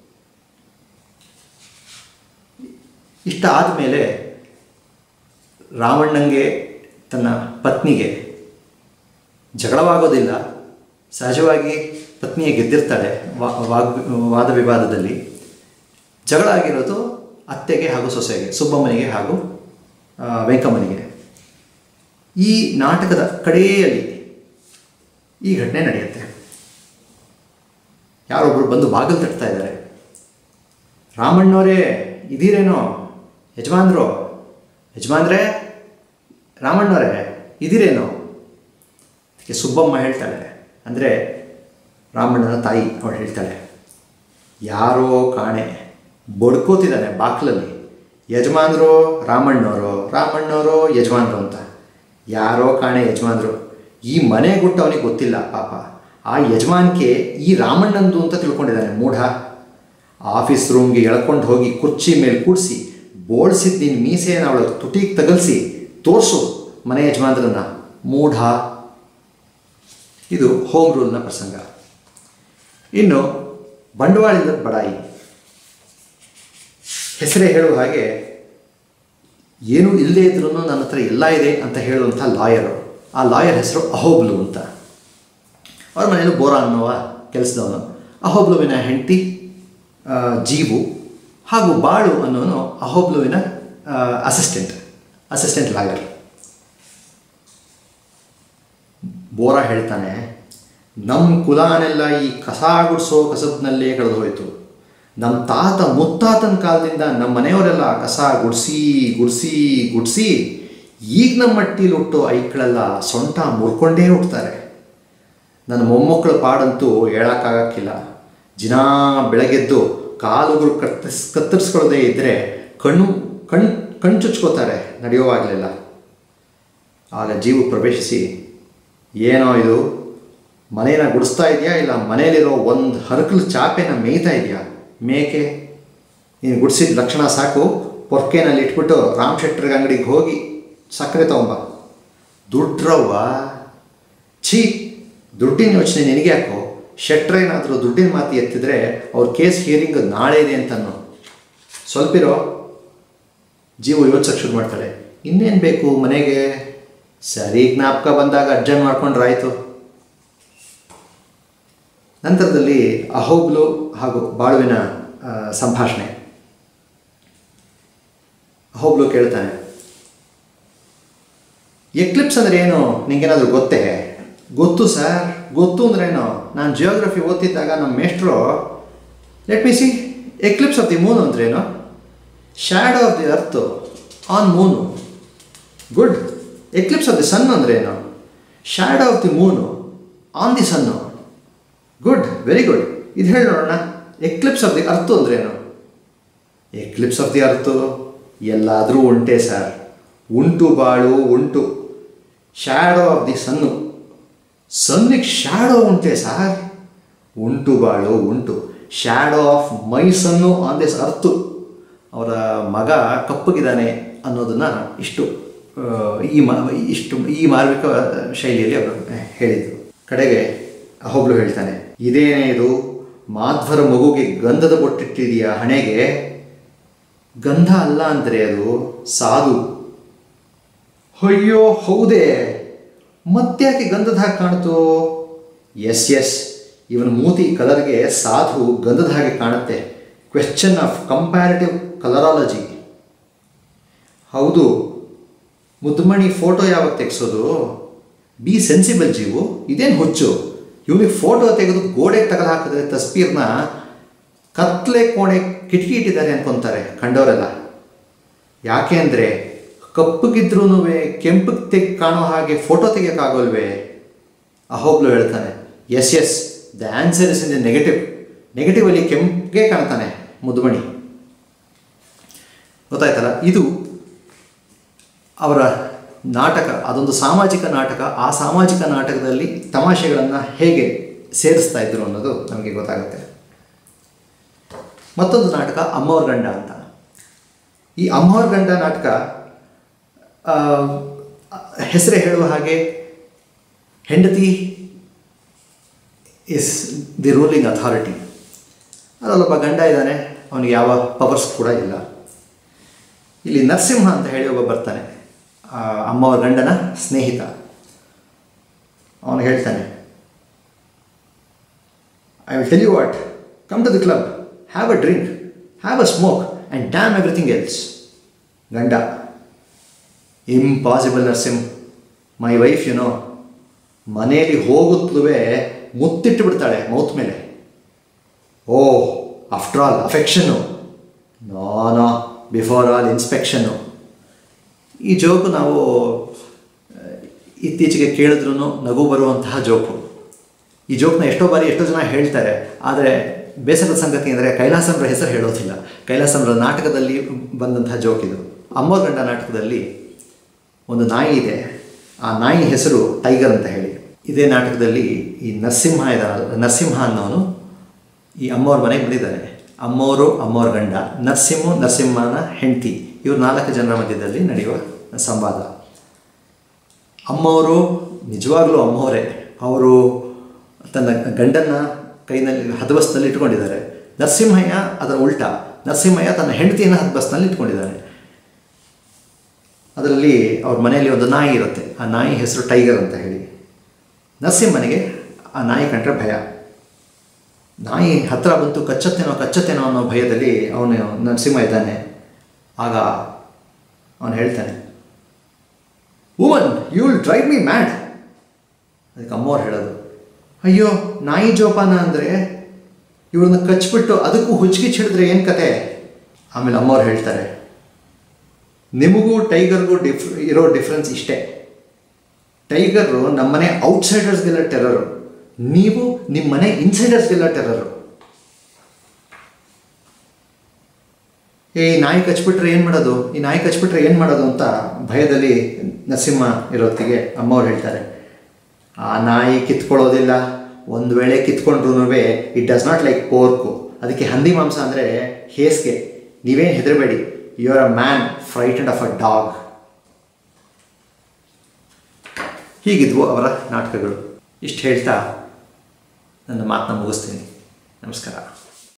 ಇಷ್ಟ ಆದಮೇಲೆ ರಾಮಣ್ಣಂಗೆ ತನ್ನ ಪತ್ನಿಗೆ ಜಗಳವಾಗೋದಿಲ್ಲ. ಸಹಜವಾಗಿ ಪತ್ನಿಯೇ ಗೆದ್ದಿರ್ತಾಳೆ ವಾಗ್ ವಾದ ವಿವಾದದಲ್ಲಿ. ಜಗಳ ಆಗಿರೋದು ಅತ್ತೆಗೆ ಹಾಗೂ ಸೊಸೆಗೆ, ಸುಬ್ಬಮ್ಮನಿಗೆ ಹಾಗೂ ವೆಂಕಮ್ಮನಿಗೆ. ಈ ನಾಟಕದ ಕಡೆಯಲ್ಲಿ ಈ ಘಟನೆ ನಡೆಯುತ್ತೆ. ಯಾರೊಬ್ಬರು ಬಂದು ಬಾಗಿಲು ತಟ್ತಾ ಇದ್ದಾರೆ. ರಾಮಣ್ಣವರೇ ಇದೀರೇನೋ? ಯಜಮಾನ್ರು, ಯಜಮಾನ್ರೇ, ರಾಮಣ್ಣವರೇ ಇದೀರೇನೋ? ಅದಕ್ಕೆ ಸುಬ್ಬಮ್ಮ ಹೇಳ್ತಾಳೆ, ಅಂದರೆ ರಾಮಣ್ಣನ ತಾಯಿ, ಅವಳು ಹೇಳ್ತಾಳೆ, ಯಾರೋ ಕಾಣೆ ಬಡ್ಕೋತಿದ್ದಾನೆ ಬಾಕ್ಲಲ್ಲಿ. ಯಜಮಾನ್ರು ರಾಮಣ್ಣವರು, ರಾಮಣ್ಣವರು ಯಜಮಾನ್ರು ಅಂತ. ಯಾರೋ ಕಾಣೆ ಯಜಮಾನ್ರು. ಈ ಮನೆ ಗುಟ್ಟು ಅವನಿಗೆ ಗೊತ್ತಿಲ್ಲ ಪಾಪ. ಆ ಯಜಮಾನಿಕೆ ಈ ರಾಮಣ್ಣಂದು ಅಂತ ತಿಳ್ಕೊಂಡಿದ್ದಾನೆ ಮೂಢ. ಆಫೀಸ್ ರೂಮ್ಗೆ ಎಳ್ಕೊಂಡು ಹೋಗಿ ಕುರ್ಚಿ ಮೇಲೆ ಕೂಡಿಸಿ ಬೋಳ್ಸಿದ್ದು ನಿನ್ನ ಮೀಸೆಯನ್ನು ಅವಳ ತುಟಿಗೆ ತಗಲಿಸಿ ತೋರಿಸು ಮನೆ ಯಜಮಾನ್ರನ್ನ, ಮೂಢ. ಇದು ಹೋಮ್ ರೂಲ್ನ ಪ್ರಸಂಗ. ಇನ್ನು ಬಂಡವಾಳದ ಬಡಾಯಿ. ಹೆಸರೇ ಹೇಳುವ ಹಾಗೆ ಏನೂ ಇಲ್ಲದೇ ಇದ್ರೂ ನನ್ನ ಹತ್ರ ಎಲ್ಲ ಇದೆ ಅಂತ ಹೇಳುವಂಥ ಲಾಯರು. ಆ ಲಾಯರ್ ಹೆಸರು ಅಹೋಬ್ಲು ಅಂತ. ಅವ್ರ ಮನೇಲಿ ಬೋರಾ ಅನ್ನುವ ಕೆಲಸದವನು. ಅಹೋಬ್ಲುವಿನ ಹೆಂಡತಿ ಜೀವು ಹಾಗೂ ಬಾಳು ಅನ್ನೋನು ಅಹೋಬ್ಲುವಿನ ಅಸಿಸ್ಟೆಂಟ್ ಅಸಿಸ್ಟೆಂಟ್ ಲಾಯರ್. ಬೋರಾ ಹೇಳ್ತಾನೆ, ನಮ್ಮ ಕುಲಾನೆಲ್ಲ ಈ ಕಸ ಗುಡಿಸೋ ಕಸಬ್ನಲ್ಲೇ ಕಳೆದು ಹೋಯಿತು. ನಮ್ಮ ತಾತ ಮುತ್ತಾತನ ಕಾಲದಿಂದ ನಮ್ಮ ಮನೆಯವರೆಲ್ಲ ಕಸ ಗುಡಿಸಿ ಗುಡಿಸಿ ಗುಡಿಸಿ ಈಗ ನಮ್ಮ ಮಟ್ಟಿಲಿ ಹುಟ್ಟೋ ಐಕ್ಕಳೆಲ್ಲ ಸೊಂಟ ಮುರ್ಕೊಂಡೇ ಹುಡ್ತಾರೆ. ನನ್ನ ಮೊಮ್ಮಕ್ಕಳ ಪಾಡಂತೂ ಹೇಳೋಕ್ಕಾಗಕ್ಕಿಲ್ಲ. ದಿನ ಬೆಳಗ್ಗೆದ್ದು ಕಾಲುಗಳು ಕತ್ತರಿಸ್ ಕತ್ತರಿಸ್ಕೊಳ್ಳೋದೇ ಇದ್ದರೆ ಕಣ್ಣು ಕಣ್ ಕಣ್ ಚುಚ್ಕೋತಾರೆ ನಡೆಯೋವಾಗಲೆಲ್ಲ. ಆಗ ಜೀವು ಪ್ರವೇಶಿಸಿ, ಏನೋ ಇದು, ಮನೇನ ಗುಡಿಸ್ತಾ ಇದೆಯಾ ಇಲ್ಲ ಮನೇಲಿರೋ ಒಂದು ಹರಕಲು ಚಾಪೆನ ಮೇಯ್ತಾ ಇದೆಯಾ? ಮೇಕೆ, ನೀನು ಗುಡಿಸಿದ ಲಕ್ಷಣ ಸಾಕು. ಪೊರ್ಕೆನಲ್ಲಿ ಇಟ್ಬಿಟ್ಟು ರಾಮ್ ಶೆಟ್ರಿಗೆ ಅಂಗಡಿಗೆ ಹೋಗಿ ಸಕ್ಕರೆ ತೊಗೊಂಬ. ದುಡ್ರವ್ವ, ಛೀ, ದುಡ್ಡಿನ ಯೋಚನೆ ನಿನಗೆ ಯಾಕೋ? ಶೆಟ್ರೇನಾದರೂ ದುಡ್ಡಿನ ಮಾತು ಎತ್ತಿದ್ರೆ ಅವ್ರ ಕೇಸ್ ಹಿಯರಿಂಗ್ ನಾಳೆ ಇದೆ ಅಂತನೋ. ಸ್ವಲ್ಪಿರೋ. ಜೀವು ಯೋಚಿಸೋಕ್ಕೆ ಶುರು ಮಾಡ್ತಾಳೆ, ಇನ್ನೇನು ಬೇಕು ಮನೆಗೆ? ಸರಿ ಜ್ಞಾಪಕ ಬಂದಾಗ ಅಡ್ಜಸ್ಟ್ ಮಾಡ್ಕೊಂಡ್ರಾಯ್ತು. ನಂತರದಲ್ಲಿ ಅಹೋಬ್ಲು ಹಾಗೂ ಬಾಳುವಿನ ಸಂಭಾಷಣೆ. ಅಹೋಬ್ಲು ಕೇಳ್ತಾನೆ, ಎಕ್ಲಿಪ್ಸ್ ಅಂದರೆ ಏನು ನಿಂಗೇನಾದರೂ ಗೊತ್ತೇ? ಗೊತ್ತು ಸರ್, ಗೊತ್ತು ಅಂದ್ರೇನು? ನಾನು ಜಿಯೋಗ್ರಫಿ ಓದ್ತಿದ್ದಾಗ ನಮ್ಮ ಮೇಷ್ಟ್ರು, let me see, eclipse of the moon ಅಂದ್ರೇನು? Shadow of the earth on moon. Good. Eclipse of the sun ಅಂದ್ರೇನು? Shadow of the moon on the sun. Good, very good. ಇದು ಹೇಳಿ ನೋಡೋಣ, ಎಕ್ಲಿಪ್ಸ್ ಆಫ್ ದಿ ಅರ್ತು ಅಂದ್ರೇನು? Eclipse of the earth ಎಲ್ಲಾದರೂ ಉಂಟೆ sir, ಉಂಟು ಬಾಳು ಉಂಟು. ಶ್ಯಾಡೋ ಆಫ್ ದಿ ಸನ್ನು, ಸನ್ನಿಗೆ ಶ್ಯಾಡೋ ಉಂಟೆ ಸರ್? ಉಂಟು ಬಾಳು ಉಂಟು. Shadow of my sun on this earth, ಅವರ ಮಗ ಕಪ್ಪಗಿದ್ದಾನೆ ಅನ್ನೋದನ್ನು ಇಷ್ಟು ಈ ಮ ಇಷ್ಟು ಈ ಮಾರ್ಮಿಕ ಶೈಲಿಯಲ್ಲಿ ಅವರು ಹೇಳಿದರು. ಕಡೆಗೆ ಅಹೋಬ್ಲು ಹೇಳ್ತಾನೆ, ಇದೇನೇ ಇದು ಮಾಧ್ವರ ಮಗುಗೆ ಗಂಧದ ಬೊಟ್ಟಿಟ್ಟಿದೆಯಾ ಹಣೆಗೆ? ಗಂಧ ಅಲ್ಲ ಅಂದರೆ ಅದು ಸಾಧು. ಅಯ್ಯೋ ಹೌದೇ, ಮತ್ತ್ಯಾಕೆ ಗಂಧದ ಹಾಗೆ ಕಾಣ್ತು? ಎಸ್ ಎಸ್ ಇವನ ಮೂತಿ ಕಲರ್ಗೆ ಸಾಧು ಗಂಧದ ಹಾಗೆ ಕಾಣುತ್ತೆ. Question of comparative colourology. ಹೌದು, ಮುದ್ದುಮಣಿ ಫೋಟೋ ಯಾವಾಗ ತೆಗೆಸೋದು? ಬಿ ಸೆನ್ಸಿಬಲ್ ಜೀವು, ಇದೇನು ಹುಚ್ಚು. ಇವನಿಗೆ ಫೋಟೋ ತೆಗೆದು ಗೋಡೆಗೆ ತಗಲು ಹಾಕಿದ್ರೆ ತಸ್ಬೀರ್ನ ಕತ್ಲೆ ಕೋಣೆ ಕಿಟಕಿ ಇಟ್ಟಿದ್ದಾರೆ ಅನ್ಕೊತಾರೆ ಕಂಡವರೆಲ್ಲ. ಯಾಕೆ ಅಂದರೆ ಕಪ್ಪಗಿದ್ರೂ ಕೆಂಪಗೆ ತೆಗೆ ಕಾಣೋ ಹಾಗೆ ಫೋಟೋ ತೆಗಿಯೋಕ್ಕಾಗೋಲ್ವೇ? ಅಹೋಬ್ಲು ಹೇಳ್ತಾನೆ, yes yes the answer is in the negative. ನೆಗೆಟಿವಲ್ಲಿ ಕೆಂಪಗೆ ಕಾಣ್ತಾನೆ ಮುದ್ದುಮಣಿ. ಗೊತ್ತಾಯ್ತಲ್ಲ, ಇದು ಅವರ ನಾಟಕ. ಅದೊಂದು ಸಾಮಾಜಿಕ ನಾಟಕ. ಆ ಸಾಮಾಜಿಕ ನಾಟಕದಲ್ಲಿ ತಮಾಷೆಗಳನ್ನು ಹೇಗೆ ಸೇರಿಸ್ತಾ ಇದ್ರು ಅನ್ನೋದು ನಮಗೆ ಗೊತ್ತಾಗುತ್ತೆ. ಮತ್ತೊಂದು ನಾಟಕ ಅಮ್ಮವ್ರ ಗಂಡ ಅಂತ. ಈ ಅಮ್ಮವ್ರ ಗಂಡ ನಾಟಕ ಹೆಸರೇ ಹೇಳುವ ಹಾಗೆ ಹೆಂಡತಿ ಇಸ್ ದಿ ರೂಲಿಂಗ್ ಅಥಾರಿಟಿ. ಅದರಲ್ಲೊಬ್ಬ ಗಂಡ ಇದ್ದಾನೆ, ಅವನಿಗೆ ಯಾವ ಪವರ್ಸ್ ಕೂಡ ಇಲ್ಲ. ಇಲ್ಲಿ ನರಸಿಂಹ ಅಂತ ಹೇಳಿ ಒಬ್ಬ ಬರ್ತಾನೆ, ಅಮ್ಮವ್ರ ಗಂಡನ ಸ್ನೇಹಿತ. ಅವನು ಹೇಳ್ತಾನೆ, I will tell you what, come to the club, have a drink, have a smoke and damn everything else. ಗಂಡ, impossible Narasimha, my wife you know, ಮನೆಯಲ್ಲಿ ಹೋಗುತ್ತಲುವೆ ಮುತ್ತಿಟ್ಟು ಬಿಡ್ತಾಳೆ ಮೌತ್ ಮೇಲೆ. Oh, after all affection, no no before all inspection. ಈ joke ನಾವು ಇತ್ತೀಚೆಗೆ ಕೇಳಿದ್ರೂ ನಗು ಬರುವಂತಹ ಜೋಕು. ಈ ಜೋಕ್ನ ಎಷ್ಟೋ ಬಾರಿ ಎಷ್ಟೋ ಜನ ಹೇಳ್ತಾರೆ. ಆದರೆ ಬೇಸರದ ಸಂಗತಿ ಅಂದರೆ ಕೈಲಾಸಂರ ಹೆಸರು ಹೇಳೋದಿಲ್ಲ. ಕೈಲಾಸಂರ ನಾಟಕದಲ್ಲಿ ಬಂದಂತಹ ಜೋಕ್ ಇದು. ಅಮ್ಮವ್ರ ಗಂಡ ನಾಟಕದಲ್ಲಿ ಒಂದು ನಾಯಿ ಇದೆ. ಆ ನಾಯಿ ಹೆಸರು ಟೈಗರ್ ಅಂತ ಹೇಳಿ. ಇದೇ ನಾಟಕದಲ್ಲಿ ಈ ನರಸಿಂಹ ಇದ ನರಸಿಂಹ ಅನ್ನೋನು ಈ ಅಮ್ಮವ್ರ ಮನೆಗೆ ಬಂದಿದ್ದಾನೆ. ಅಮ್ಮವರು ಅಮ್ಮವ್ರ ಗಂಡ, ನರಸಿಂಹ ನರಸಿಂಹನ ಹೆಂಡತಿ, ಇವರು ನಾಲ್ಕು ಜನರ ಮಧ್ಯದಲ್ಲಿ ನಡೆಯುವ ಸಂವಾದ. ಅಮ್ಮವರು ನಿಜವಾಗ್ಲೂ ಅಮ್ಮವರೇ. ಅವರು ತನ್ನ ಗಂಡನ ಕೈನಲ್ಲಿ ಹದಬಸ್ನಲ್ಲಿ ಇಟ್ಕೊಂಡಿದ್ದಾರೆ. ನರಸಿಂಹಯ್ಯ ಅದರ ಉಲ್ಟಾ, ನರಸಿಂಹಯ್ಯ ತನ್ನ ಹೆಂಡತಿಯನ್ನು ಹದಬಸ್ನಲ್ಲಿ ಇಟ್ಕೊಂಡಿದ್ದಾನೆ. ಅದರಲ್ಲಿ ಅವ್ರ ಮನೆಯಲ್ಲಿ ಒಂದು ನಾಯಿ ಇರುತ್ತೆ. ಆ ನಾಯಿ ಹೆಸರು ಟೈಗರ್ ಅಂತ ಹೇಳಿ. ನರಸಿಂಹನಿಗೆ ಆ ನಾಯಿ ಕಂಡ್ರೆ ಭಯ. ನಾಯಿ ಹತ್ತಿರ ಬಂತು ಕಚ್ಚತ್ತೇನೋ ಕಚ್ಚತ್ತೇನೋ ಅನ್ನೋ ಭಯದಲ್ಲಿ ಅವನು ನರಸಿಂಹ ಇದ್ದಾನೆ. ಆಗ ಅವನು ಹೇಳ್ತಾನೆ, woman you will drive me mad. ಅದಕ್ಕೆ ಅಮ್ಮವ್ರು ಹೇಳೋದು, ಅಯ್ಯೋ ನಾಯಿ ಜೋಪಾನ ಅಂದರೆ ಇವ್ರನ್ನ ಕಚ್ಬಿಟ್ಟು ಅದಕ್ಕೂ ಹುಚ್ಚಿಗಿಚ್ಚಿ ಹಿಡಿದ್ರೆ ಏನು ಕತೆ. ಆಮೇಲೆ ಅಮ್ಮವ್ರು ಹೇಳ್ತಾರೆ, ನಿಮಗೂ ಟೈಗರ್ಗೂ ಡಿಫ್ ಇರೋ ಡಿಫ್ರೆನ್ಸ್ ಇಷ್ಟೇ. ಟೈಗರು ನಮ್ಮನೆ ಔಟ್ಸೈಡರ್ಸ್ಗೆಲ್ಲ ಟೆರರು, ನೀವು ನಿಮ್ಮ ಮನೆ ಇನ್ಸೈಡರ್ಸ್ಗೆಲ್ಲ ಟೆರರು. ಈ ನಾಯಿ ಕಚ್ಬಿಟ್ರೆ ಏನು ಮಾಡೋದು, ಈ ನಾಯಿ ಕಚ್ಬಿಟ್ರೆ ಏನು ಮಾಡೋದು ಅಂತ ಭಯದಲ್ಲಿ ನರಸಿಂಹ ಇರೋತ್ತಿಗೆ ಅಮ್ಮವ್ರು ಹೇಳ್ತಾರೆ, ಆ ನಾಯಿ ಕಿತ್ಕೊಳ್ಳೋದಿಲ್ಲ. ಒಂದು ವೇಳೆ ಕಿತ್ಕೊಂಡ್ರೂ it does not like pork. ಅದಕ್ಕೆ ಹಂದಿ ಮಾಂಸ ಅಂದರೆ ಹೇಸ್ಗೆ. ನೀವೇನು ಹೆದರಬೇಡಿ, you are a man frightened of a dog. ಹೀಗಿದ್ವು ಅವರ ನಾಟಕಗಳು. ಇಷ್ಟು ಹೇಳ್ತಾ ನನ್ನ ಮಾತನ್ನ ಮುಗಿಸ್ತೀನಿ. ನಮಸ್ಕಾರ.